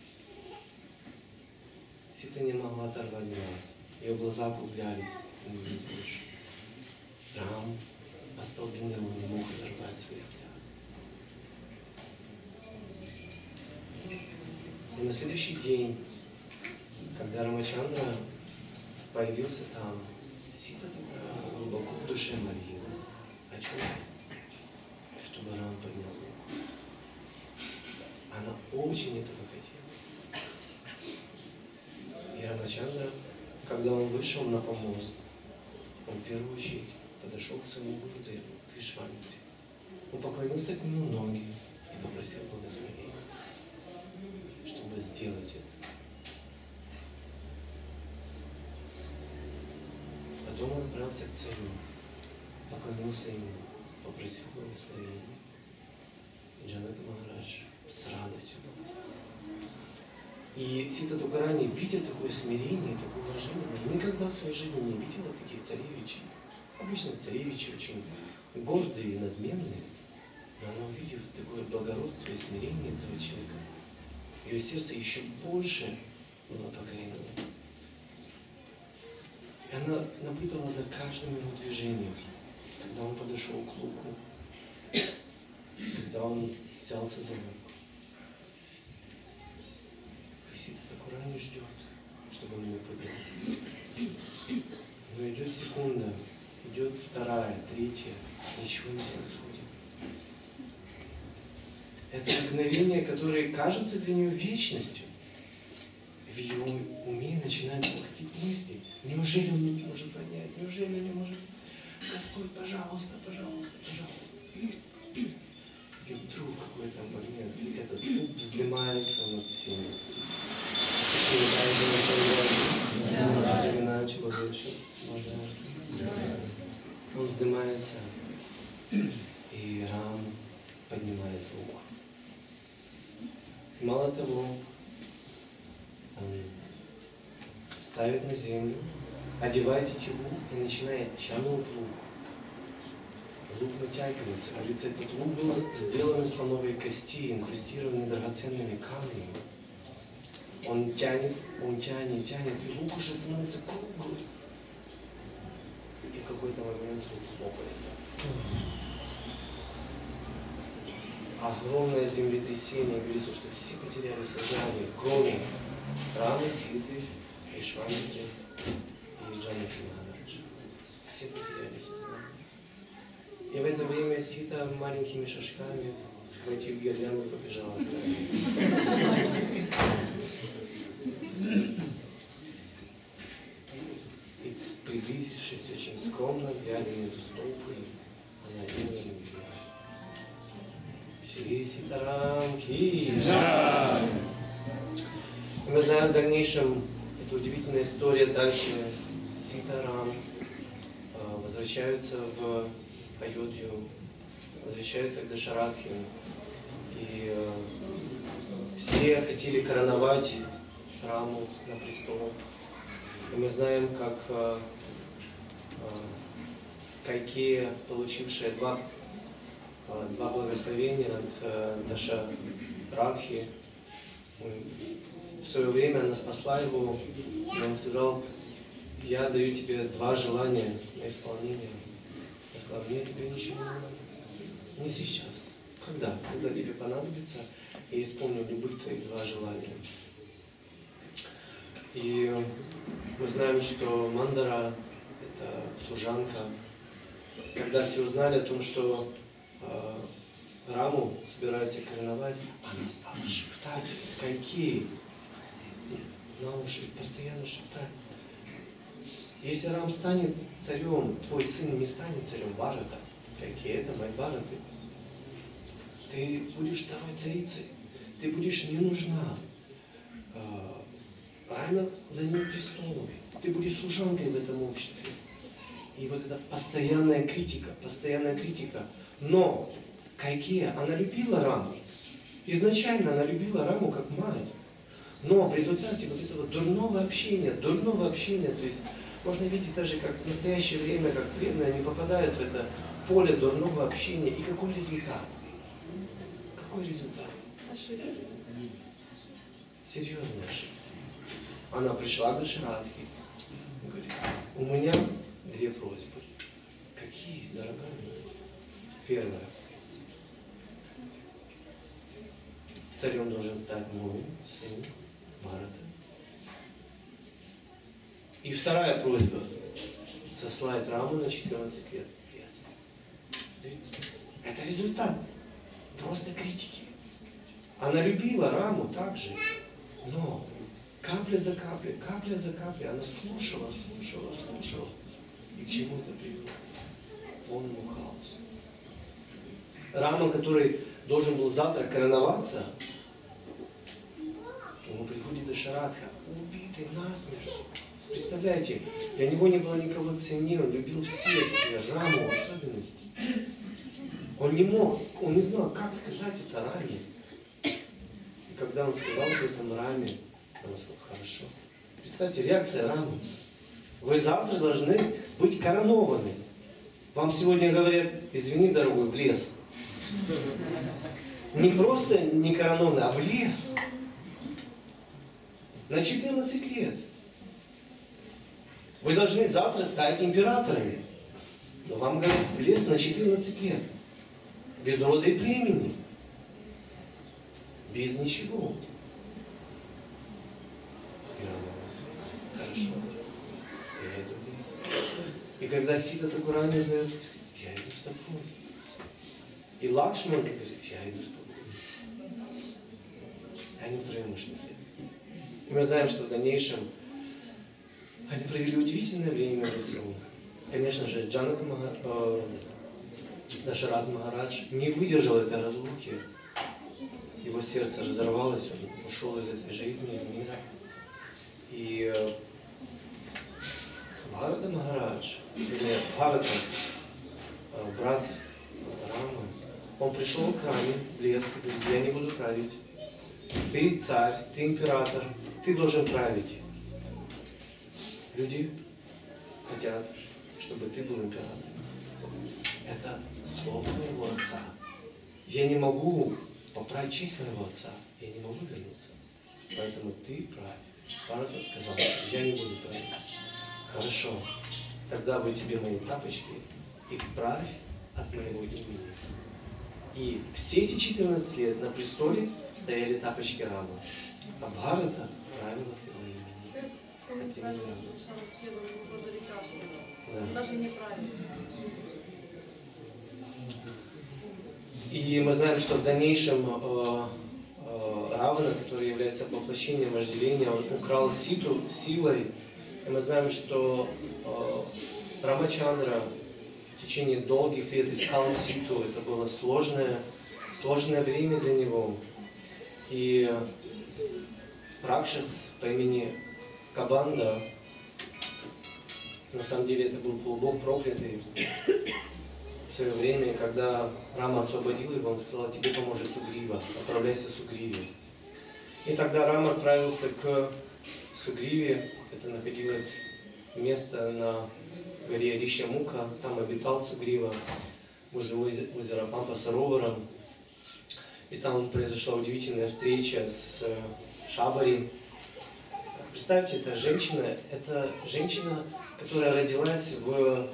Сита не могла оторвать глаз. Ее глаза округлялись. Рам остолбенел, он не мог оторвать свой взгляд. И на следующий день, когда Рамачандра появился там, Сита глубоко в душе молилась. О чем? Чтобы Рам поднял руку. Она очень этого хотела. И Рамачандра, когда он вышел на помост, он в первую очередь подошел к своему Гурудеву, к Вишвамитре. Он поклонился к нему ноги и попросил благословения. Господа сделать это. Потом он отправился к царю, поклонился ему, попросил благословения. И Джанака Махарадж с радостью благословил. И Сита Тукарани, видя такое смирение, такое уважение, она никогда в своей жизни не видела таких царевичей. Обычно царевичи очень гордые и надменные, но она, увидев такое благородство и смирение этого человека, ее сердце еще больше было покорено. И она наблюдала за каждым его движением, когда он подошел к луку, когда он взялся за лук. И Сита Тхакурани ждет, чтобы он его победил. Но идет секунда, идет вторая, третья, ничего не происходит. Это мгновение, которое кажется для нее вечностью. В ее уме начинают проходить мысли. Неужели он не может понять? Неужели он не может? Господь, пожалуйста, пожалуйста, пожалуйста. И вдруг в какой-то момент этот лук вздымается над всеми. Он вздымается, и Рам поднимает лук. Мало того, он ставит на землю, одевает тетиву и начинает тянуть лук. Лук натягивается. Говорится, этот лук был сделан из слоновой кости, инкрустированный драгоценными камнями. Он тянет, и лук уже становится круглым. И в какой-то момент лук лопается. Огромное землетрясение, говорится, что все потеряли сознание, кроме Рамы, Ситы, Вишвамитры и Джанаки Махараджа. Все потеряли сознание. И в это время Сита маленькими шажками, схватив гирлянду, побежала к Раме. И приблизившись очень скромно, глядя между столпы, она видела любовь. Шри Ситарам Ки Джай. Мы знаем в дальнейшем, это удивительная история, дальше Ситарам возвращаются в Айодхью, возвращаются к Дашаратхе. И все хотели короновать Раму на престол. И мы знаем, как Кайкея, получившая два благословения от Дашаратхи, в свое время она спасла его, и он сказал: я даю тебе 2 желания на исполнение. Я сказал: мне тебе ничего не надо. Не сейчас. Когда? Когда тебе понадобится, я исполню любых твоих 2 желания. И мы знаем, что Мандара, это служанка, когда все узнали о том, что Раму собираются короновать, она стала шептать Кайкеи на уши, постоянно шептать: если Рам станет царем, твой сын не станет царем Бхарата, Кайкеи — это мать Бхараты, ты будешь второй царицей, ты будешь не нужна. Раме займет престол, ты будешь служанкой в этом обществе. И вот эта постоянная критика. Но Кайкея, она любила Раму. Изначально она любила Раму как мать. Но в результате вот этого дурного общения, то есть можно видеть даже, как в настоящее время, как преданные, они попадают в это поле дурного общения. И какой результат? Какой результат? Ошибки. Серьезные ошибки. Она пришла к Дашаратхе и говорит: у меня 2 просьбы. Какие, дорогая? Первая. Царем должен стать мой сын Бхарата. И вторая просьба: сослать Раму на 14 лет в лес. Это результат просто критики. Она любила Раму также, но капля за каплей, она слушала. И к чему это привело? К полному хаосу. Рама, который должен был завтра короноваться, Шарадха, убитый насмерть. Представляете, для него не было никого ценнее, он любил всех, и Раму в особенности. Он не мог, он не знал, как сказать это Раме. И когда он сказал об этом Раме, он сказал, хорошо. Представьте, реакция Рамы. Вы завтра должны быть коронованы. Вам сегодня говорят, извини, дорогой, в лес. Не просто не коронованный, а в лес. На 14 лет. Вы должны завтра стать императорами. Но вам говорят, в лес на 14 лет. Без рода и племени. Без ничего. Хорошо. Я иду в лес. И когда Сита Такурани узнает, я иду с тобой. И Лакшман говорит, я иду с тобой. Они втроем ушли в лес. И мы знаем, что в дальнейшем они провели удивительное время в лесу. Конечно же, Дашарат Махарадж не выдержал этой разлуки. Его сердце разорвалось, он ушел из этой жизни, из мира. И Бхарата Махарадж, Бхарата, брат Рамы, он пришел к Раме в лес и говорит, я не буду править. Ты царь, ты император, ты должен править. Люди хотят, чтобы ты был императором. Это слово моего отца. Я не могу поправить честь моего отца. Я не могу вернуться. Поэтому ты правь. Бхарата сказал, я не буду править. Хорошо. Тогда вот тебе мои тапочки и правь от моего имени. И все эти 14 лет на престоле стояли тапочки Рамы. А Бхарата правил от его имени. От имени Рамы. Да. Даже неправильно. И мы знаем, что в дальнейшем Равана, который является воплощением вожделения, он украл Ситу силой. И мы знаем, что Рамачандра в течение долгих лет искал Ситу. Это было сложное время для него. И Ракшас по имени Кабанда, на самом деле это был полубог проклятый. В свое время, когда Рама освободил его, он сказал, тебе поможет Сугрива, отправляйся в Сугриве. И тогда Рама отправился к Сугриве, это находилось место на горе Ришьямука, там обитал Сугрива, возле озера Пампа-Саровара. И там произошла удивительная встреча с Шабари. Представьте, это женщина, которая родилась в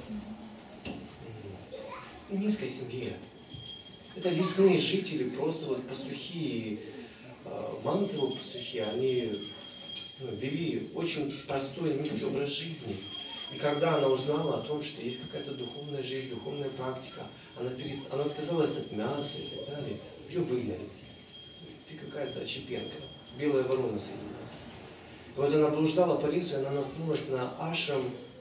низкой семье. Это лесные жители, просто вот пастухи. Мало того, пастухи, они вели очень простой, низкий образ жизни. И когда она узнала о том, что есть какая-то духовная жизнь, духовная практика, она отказалась от мяса и так далее, ее выгнали. Ты какая-то отщепенка, белая ворона среди нас. И вот она блуждала по лесу, и она наткнулась на ашрам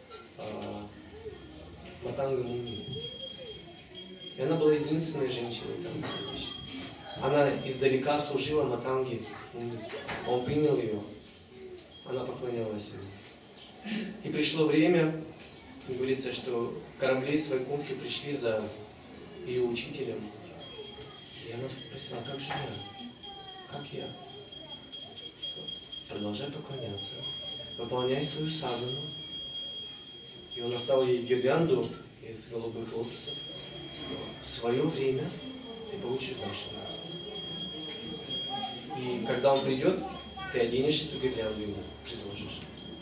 Матанга Муни. И она была единственной женщиной там. Она издалека служила Матанге. Он принял ее. Она поклонялась ему. И пришло время, говорится, что корабли с Вайкунтхи пришли за ее учителем. И она спросила, как же я? Как я? Продолжай поклоняться. Выполняй свою садану. И он оставил ей гирлянду из голубых лотосов. Сказал, в свое время ты получишь даршану. И когда он придет, ты оденешь эту гирлянду ему, предложишь.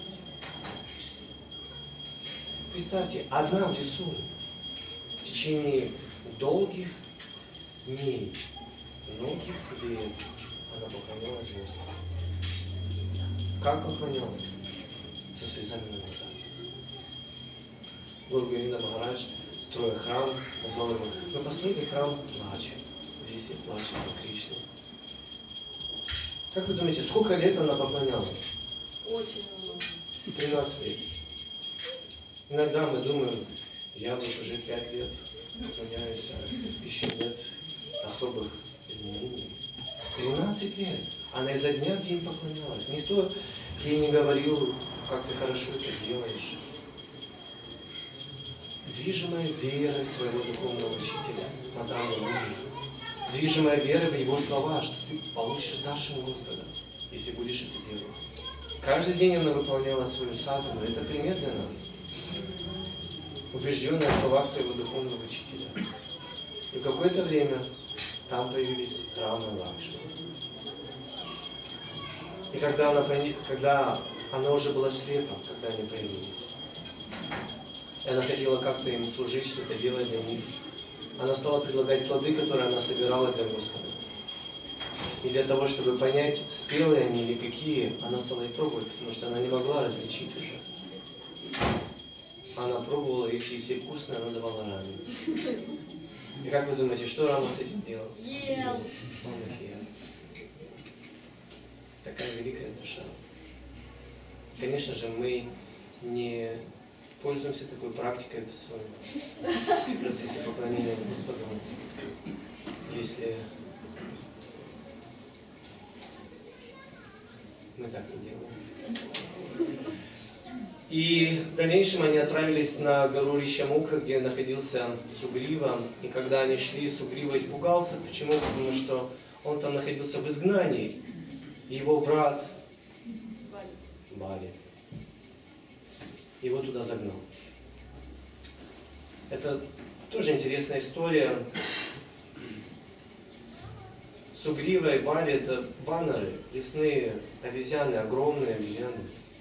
Представьте, одна в лесу в течение долгих дней, многих лет она поклонялась Господу. Как поклонялась? Со слезами на глазах. Гуру Говинда Махарадж, строя храм, назвал его, мы построили храм плача. Здесь и плачет по Кришне. Как вы думаете, сколько лет она поклонялась? Очень много. 13 лет. Иногда мы думаем, я вот уже 5 лет поклоняюсь, а еще нет особых изменений. 13 лет. Она изо дня в день поклонялась. Никто ей не говорил, как ты хорошо это делаешь. Движимая верой своего духовного учителя, Мадхамма Муни, движимая верой в его слова, что ты получишь даршан Господа, если будешь это делать. Каждый день она выполняла свою садхану. Это пример для нас. Убежденная в словах своего духовного учителя. И в какое-то время там появились Рама и Лакшмана. И когда она уже была слепа, когда они появились, и она хотела как-то им служить, что-то делать для них, она стала предлагать плоды, которые она собирала для Господа. И для того, чтобы понять, спелые они или какие, она стала их пробовать, потому что она не могла различить уже. Она пробовала их, если вкусно, она давала Раме. И как вы думаете, что Рама с этим делал? Ел. Он их ел. Такая великая душа. Конечно же, мы не пользуемся такой практикой в своем процессе поклонения Господу, если мы так не делаем. И в дальнейшем они отправились на гору Ришамуха, где находился Сугрива. И когда они шли, Сугрива испугался. Почему? Потому что он там находился в изгнании. Его брат Бали его туда загнал. Это тоже интересная история. Сугрива и Бали — это ванары, лесные обезьяны, огромные обезьяны.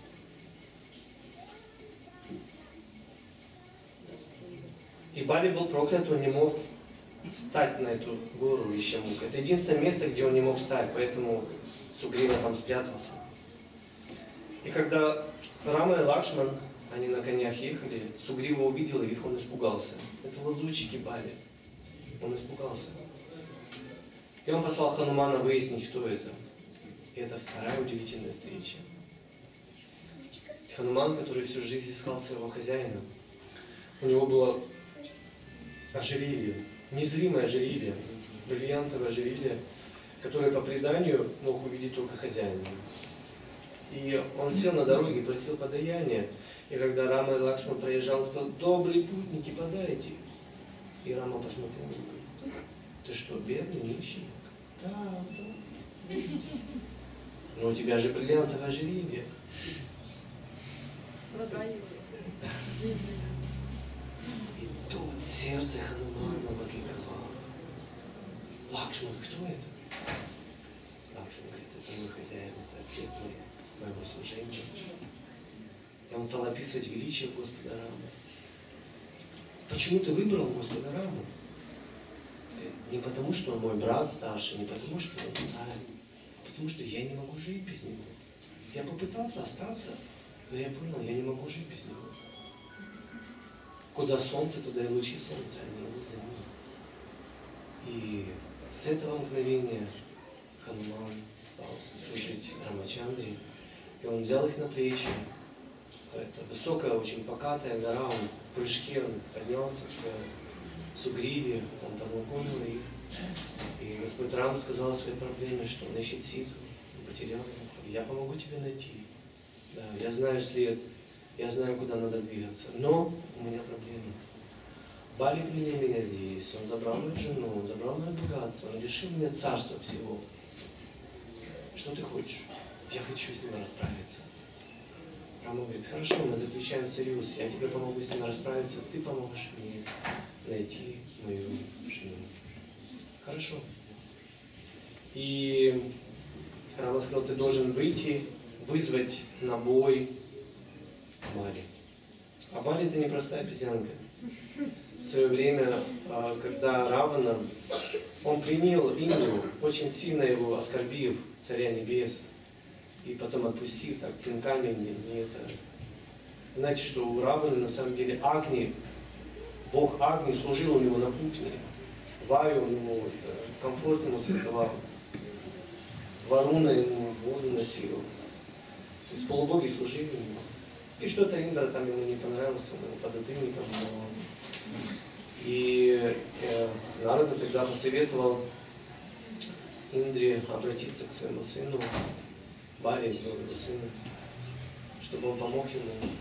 И Бали был проклят, он не мог встать на эту гору Ришамуха. Это единственное место, где он не мог встать, поэтому Сугрива там спрятался. И когда Рама и Лакшман, они на конях ехали, Сугрива увидел их, он испугался. Это лазутчики Бали. Он испугался. И он послал Ханумана выяснить, кто это. И это вторая удивительная встреча. Хануман, который всю жизнь искал своего хозяина, у него было ожерелье, незримое ожерелье, бриллиантовое ожерелье, которое по преданию мог увидеть только хозяин. И он сел на дороге и просил подаяния. И когда Рама и Лакшман проезжал, он сказал: добрые путники, подайте. И Рама посмотрел на него: ты что, бедный, нищий? Да, да. Но у тебя же бриллиантовое ожерелье. И тут сердце Ханумана возликовало. Лакшман, кто это? Лакшман говорит: это мой хозяин, это ответ моего служения. И он стал описывать величие Господа Рамы. Почему ты выбрал Господа Раму? Не потому, что он мой брат старший, не потому, что он царь, а потому, что я не могу жить без него. Я попытался остаться, но я понял, я не могу жить без него. Куда солнце, туда и лучи солнца, они идут за ним. И с этого мгновения Хануман стал служить Рамачандре, и он взял их на плечи. Это высокая, очень покатая гора, он в прыжке он поднялся к Сугриве, он познакомил их. И Господь Рам сказал о своей проблеме, что он ищет ситху, он потерял его. Я помогу тебе найти. Да, я знаю след, я знаю, куда надо двигаться, но у меня проблема. Бали принял меня здесь, он забрал мою жену, он забрал мое богатство, он лишил меня царства всего. Что ты хочешь? Я хочу с ним расправиться. Рама говорит: хорошо, мы заключаем союз, я тебе помогу с ним расправиться, ты поможешь мне найти мою жену. Хорошо. И Рама сказал: ты должен выйти, вызвать на бой Бали. А Бали — это непростая обезьянка. В свое время, когда Равана, он пленил Индру, очень сильно его оскорбив, царя небес, и потом отпустив так клинками, не это. Знаете, что у Раваны на самом деле Агни, бог Агни служил у него на кухне. Ваю у него комфорт ему создавал. Варуна ему воду носил. То есть полубоги служили ему. И что-то Индра там ему не понравился, он его подзатыльником. И Нарада тогда посоветовал Индре обратиться к своему сыну, Бали, его сыну, чтобы он помог ему.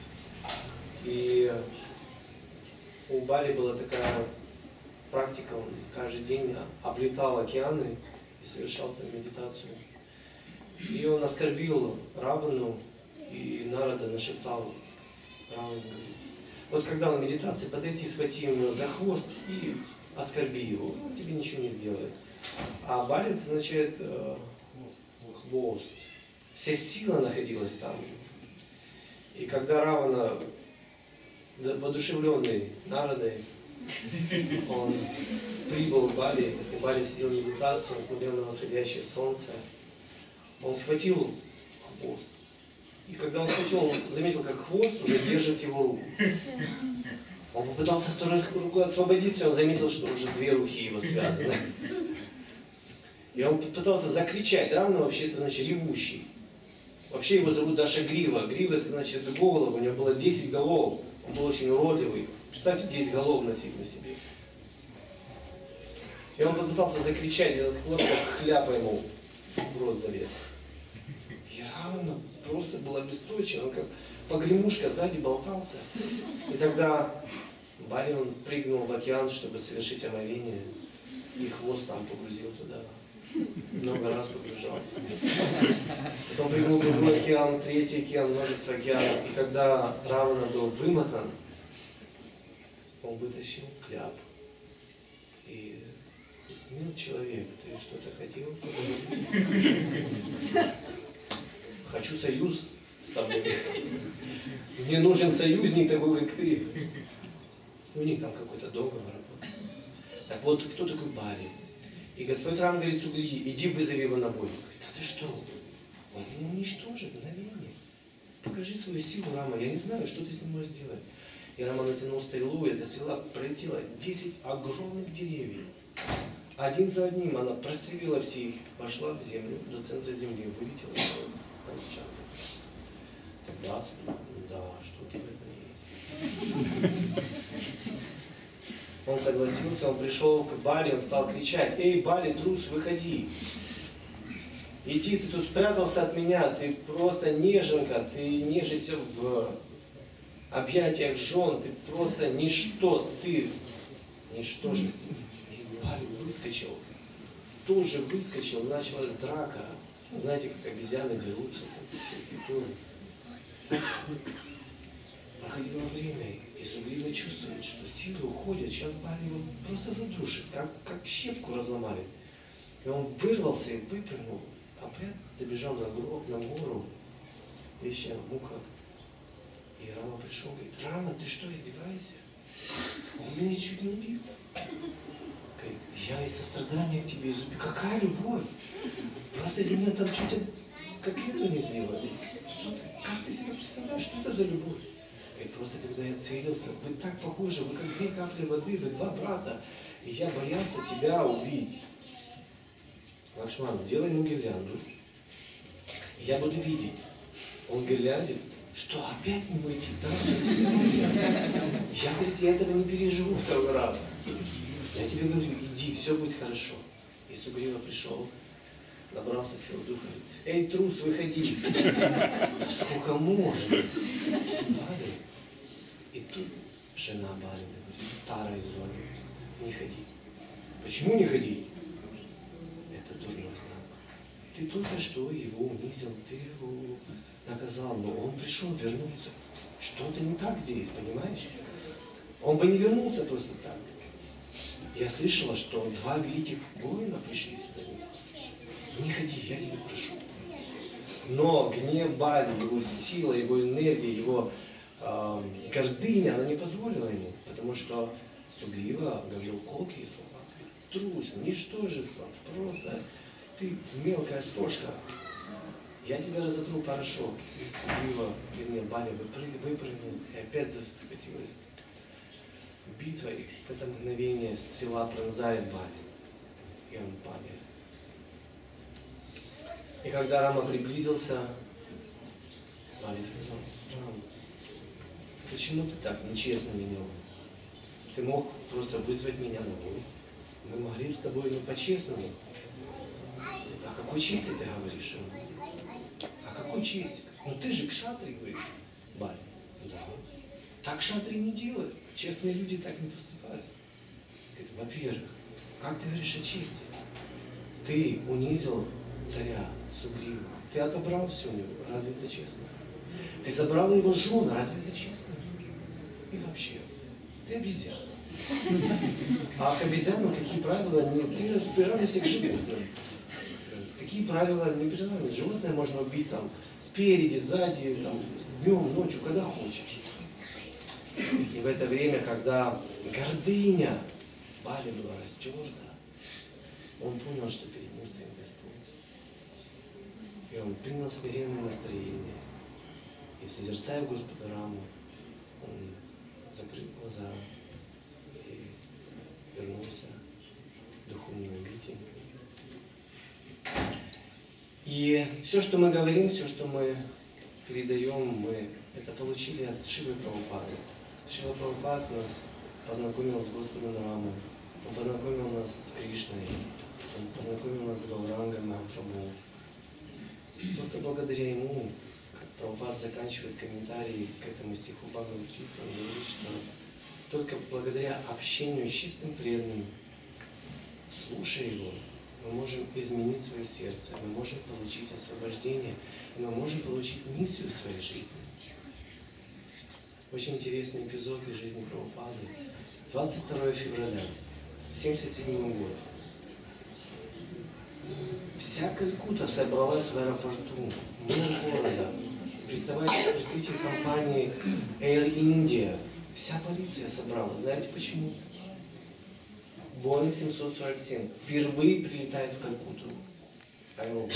И у Бали была такая практика, он каждый день облетал океаны и совершал там медитацию. И он оскорбил Равану, и Нарада нашептал Равану, говорит: вот когда он в медитации, подойди, схвати его за хвост и оскорби его, он тебе ничего не сделает. А Бали это означает хвост. Вся сила находилась там. И когда Равана, воодушевленный Нарадой, он прибыл в Бали, и Бали сидел в медитации, он смотрел на восходящее солнце, он схватил хвост. И когда он схватил, он заметил, как хвост уже держит его руку. Он попытался второй рукой освободиться, и он заметил, что уже две руки его связаны. И он пытался закричать. Равно вообще это значит ревущий. Вообще его зовут Даша Грива. Грива это значит голову, у него было 10 голов. Он был очень уродливый. Представьте, 10 голов носить на себе. И он попытался закричать, и этот хвост как хляпа ему в рот залез. И Равана просто был обесточен, он как погремушка сзади болтался. И тогда Бали он прыгнул в океан, чтобы совершить омовение, и хвост там погрузил туда. Много раз погружал. Потом прыгнул в другой океан, третий океан, множество океанов. И когда Равана был вымотан, он вытащил кляп. И: мил человек, ты что-то хотел? Хочу союз с тобой. Мне нужен союзник такой, как ты. У них там какой-то договор был. Так вот, кто такой Бали? И Господь Рам говорит Сугри: иди вызови его на бой. Говорит: а ты что? Он его уничтожит мгновение. Покажи свою силу, Рама. Я не знаю, что ты с ним можешь сделать. И Рама натянул стрелу, и эта стрела пролетела 10 огромных деревьев. Один за одним она прострелила всех, вошла в землю, до центра земли, вылетела из Камчатки. Тогда, да, что-то в этом есть. Он согласился, он пришел к Бали, он стал кричать: эй, Бали, трус, выходи. Иди, ты тут спрятался от меня, ты просто неженка, ты нежишься в объятиях жен, ты просто ничто, ты ничтожество. И Бали выскочил, тоже выскочил, началась драка. Знаете, как обезьяны дерутся, проходило время, и Сугрива чувствует, что силы уходят, сейчас Бали его просто задушит, как щепку разломает. И он вырвался и выпрыгнул, а прям забежал на гору, ища мука. И Рама пришел, говорит: Рама, ты что, издеваешься? Он меня чуть не убил. Говорит: я из сострадания к тебе, из любви. Какая любовь? Просто из меня там чуть котлету не сделали. Что ты, как ты себе представляешь, что это за любовь? Говорит: просто когда я целился, вы так похожи, вы как 2 капли воды, вы 2 брата, и я боялся тебя убить. Лакшман, сделай ему гирлянду, я буду видеть. Он гирляндит. Что, опять мимо идти? Да? Я, говорит, я этого не переживу второй раз. Я тебе говорю, иди, все будет хорошо. И Сугрива пришел, набрался сил духа, говорит: эй, трус, выходи. Сколько можно? Бали. И тут жена Бали говорит, Тара из Зоны: не ходи. Почему не ходи? Это дурной знак. Ты только что его унизил, ты его наказал, но он пришел, вернулся. Что-то не так здесь, понимаешь? Он бы не вернулся просто так. Я слышала, что 2 великих воина пришли сюда. Не ходи, я тебя прошу. Но гнев Бали, его сила, его энергия, его гордыня, она не позволила ему, потому что Сугрива говорил колкие слова. Трус, ничтожество, просто ты мелкая сошка. Я тебя разотру порошок. И Сугрива, вернее, Бали выпрыгнул и опять захватилась битва. И в это мгновение стрела пронзает Бали. И он падает. И когда Рама приблизился, Бали сказал: Рама, почему ты так нечестно меня? Ты мог просто вызвать меня на бой. Мы могли с тобой по-честному. о какой чести ты говоришь ему? О какой чести? Ну ты же кшатри, говорит Бали. Да. Так кшатри не делают. Честные люди так не поступают. Говорит, во-первых, как ты говоришь о чести? Ты унизил царя Сугриву. Ты отобрал все у него. Разве это честно? Ты забрал его жену. Разве это честно? И вообще, ты обезьяна. А к обезьянам какие правила? Ты приравниваешься к животным. Такие правила не приравниваются. Животное можно убить там спереди, сзади, там, днем, ночью, когда хочешь. И в это время, когда гордыня Бали была растерта, он понял, что перед ним стоит Господь. И он принял смиренное настроение. И, созерцая Господа Раму, он закрыл глаза и вернулся в духовную обитель. И все, что мы говорим, все, что мы передаем, мы это получили от Шилы Прабхупады. Шила Прабхупад нас познакомил с Господом Рамой, он познакомил нас с Кришной, он познакомил нас с Гаурангой Махапрабху. Только благодаря ему, как Прабхупад заканчивает комментарий к этому стиху Бхагавад-гиты, он говорит, что только благодаря общению с чистым преданным, слушая его, мы можем изменить свое сердце, мы можем получить освобождение, и мы можем получить миссию в своей жизни. Очень интересный эпизод из жизни Прабхупады. 22 февраля 1977 года. Вся Калькутта собралась в аэропорту, мэр города, представитель компании Air India. Вся полиция собралась. Знаете почему? Боинг 747 впервые прилетает в Калькутту, аэробус.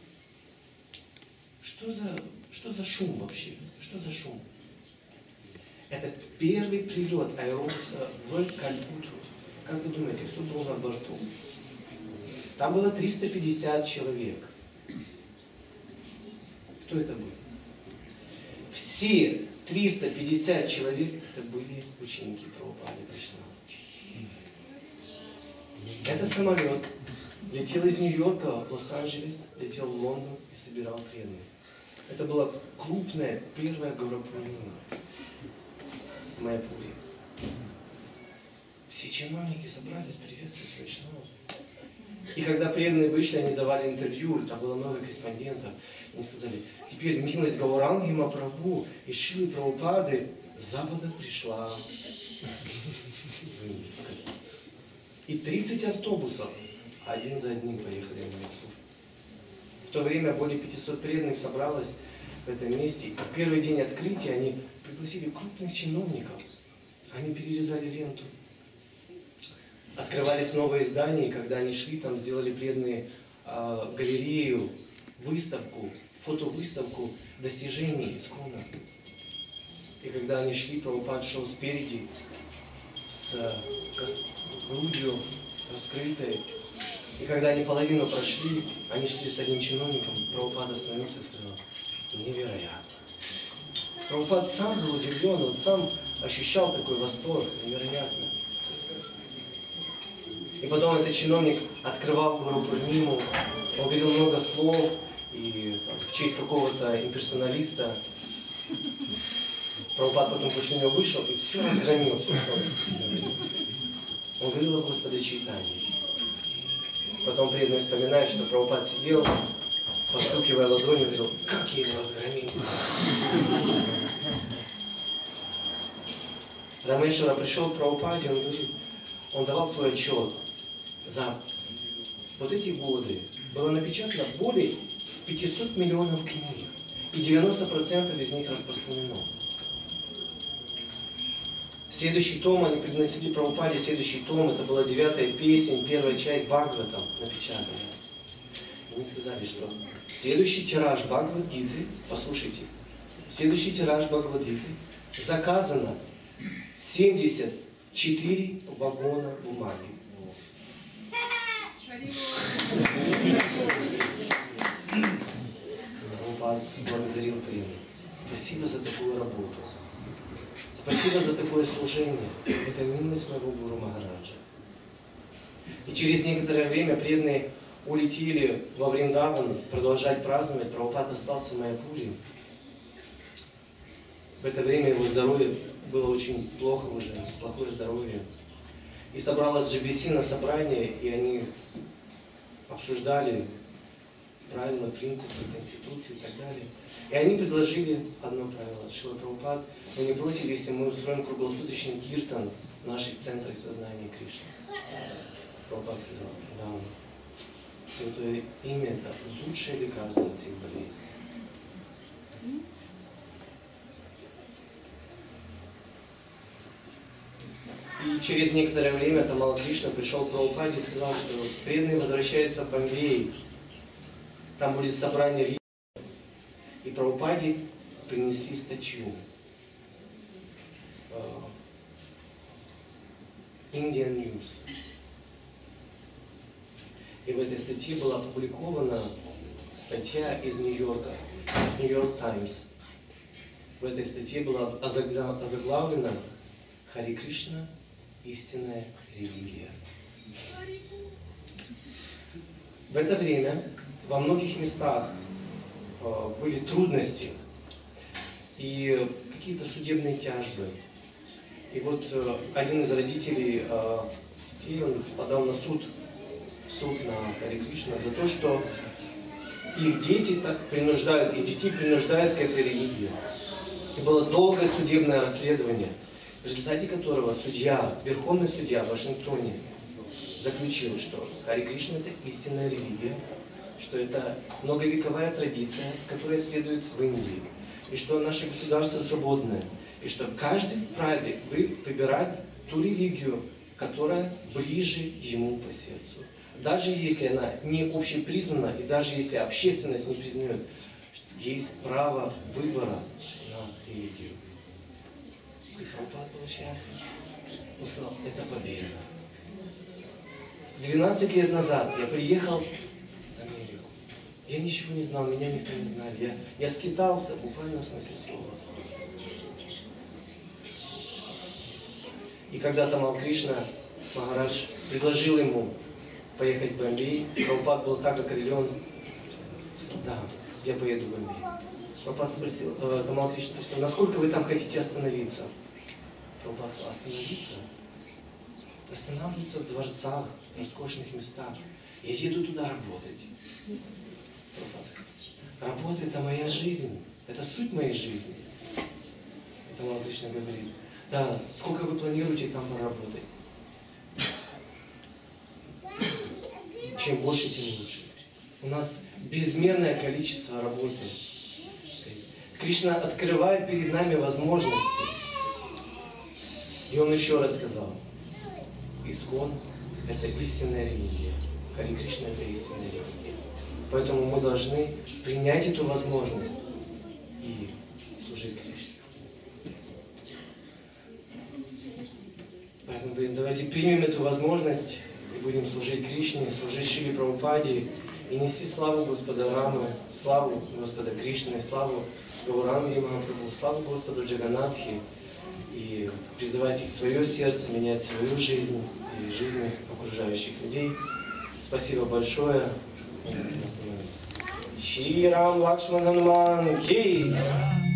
Что за шум вообще? Что за шум? Это первый прилет аэробуса в Калькутту. Как вы думаете, кто был на борту? Там было 350 человек. Кто это был? Все 350 человек это были ученики Прабхупады Вайшнавы. Этот самолет летел из Нью-Йорка в Лос-Анджелес, летел в Лондон и собирал преданных. Это была крупная первая Гаурапурнима в Майяпуре. Все чиновники собрались приветствовать Вайшнаву. И когда преданные вышли, они давали интервью, там было много корреспондентов. Они сказали, теперь милость Гауранги Махапрабху и Шилы Прабхупады с Запада пришла. И 30 автобусов один за одним поехали в Майяпур. В то время более 500 преданных собралось в этом месте. И в первый день открытия они пригласили крупных чиновников. Они перерезали ленту. Открывались новые здания, и когда они шли, там сделали преданные галерею, выставку, фотовыставку достижений Искона. И когда они шли, Прабхупад шел спереди с грудью раскрытой. И когда они половину прошли, они шли с одним чиновником, Прабхупад остановился и сказал, невероятно. Прабхупад сам был удивлен, он сам ощущал такой восторг, невероятно. И потом этот чиновник открывал Гаурапурниму, он говорил много слов, и там, в честь какого-то имперсоналиста. Прабхупад потом после него вышел и все разгромил, все, что он говорил. Он говорил о Господе Чайтанье. Потом преданные вспоминают, что Прабхупад сидел, постукивая ладонью, говорил, как я его разгромил. Рамешвара пришел к Прабхупаде, он говорит, он давал свой отчет. За вот эти годы было напечатано более 500 миллионов книг, и 90% из них распространено. Следующий том они приносили Прабхупаде, следующий том, это была 9-я песнь, первая часть Бхагаватам напечатанная. Они сказали, что следующий тираж Бхагавад-гиты, послушайте, следующий тираж Бхагавад-гиты заказано 74 вагона бумаги. Прабхупад благодарил преданных. Спасибо за такую работу. Спасибо за такое служение. Это милость моего Гуру Махараджа. И через некоторое время преданные улетели во Вриндаван продолжать праздновать, Прабхупад остался в Майяпуре. В это время его здоровье было очень плохо уже, плохое здоровье. И собралась GBC на собрание, и они обсуждали правила, принципы, конституции и так далее. И они предложили одно правило. Шрила Прабхупад, вы не против, если мы устроим круглосуточный киртан в наших центрах сознания Кришны? Прабхупад сказал, да. Святое имя – это лучшее лекарство от всех болезней. И через некоторое время Тамал Кришна пришел к Прабхупаде и сказал, что преданные возвращаются в Бомбей. Там будет собрание. И Прабхупаде принесли статью. Indian News. И в этой статье была опубликована статья из Нью-Йорка, Нью-Йорк Таймс. В этой статье была озаглавлена «Хари Кришна. Истинная религия». В это время во многих местах были трудности и какие-то судебные тяжбы. И вот один из родителей детей, он подал на суд на Хари Кришна за то, что их дети так принуждают, их детей принуждают к этой религии. И было долгое судебное расследование, в результате которого судья, верховный судья в Вашингтоне заключил, что Хари Кришна – это истинная религия, что это многовековая традиция, которая следует в Индии, и что наше государство свободное, и что каждый вправе выбирать ту религию, которая ближе ему по сердцу. Даже если она не общепризнана, и даже если общественность не признает, есть право выбора на религию. И Прабхупад был счастлив. Он сказал, это победа. 12 лет назад я приехал в Америку. Я ничего не знал, меня никто не знал. Я скитался, в буквальном смысле слова. И когда Тамал Кришна Махарадж предложил ему поехать в Бомбей, Прабхупад был так окрылен, сказал, да, я поеду в Бомбей. Прабхупад спросил, Тамал Кришна спросил, насколько вы там хотите остановиться? Прабхупад сказал, остановиться? Останавливаться в дворцах, в роскошных местах. Я еду туда работать. Прабхупад сказал, работа – это моя жизнь, это суть моей жизни. И Тамал Кришна говорит, да, сколько вы планируете там поработать? Чем больше, тем лучше. У нас безмерное количество работы. Кришна открывает перед нами возможности. И он еще раз сказал, Искон – это истинная религия. Хари Кришна – это истинная религия. Поэтому мы должны принять эту возможность и служить Кришне. Поэтому давайте примем эту возможность и будем служить Кришне, служить Шриле Прабхупаде и нести славу Господа Рамы, славу Господа Кришны, славу Гауранги Махапрабху, славу Господу Джаганатхи и призывать их в свое сердце, менять свою жизнь и жизни окружающих людей. Спасибо большое. Шри Рам Лакшман Хануман Ки!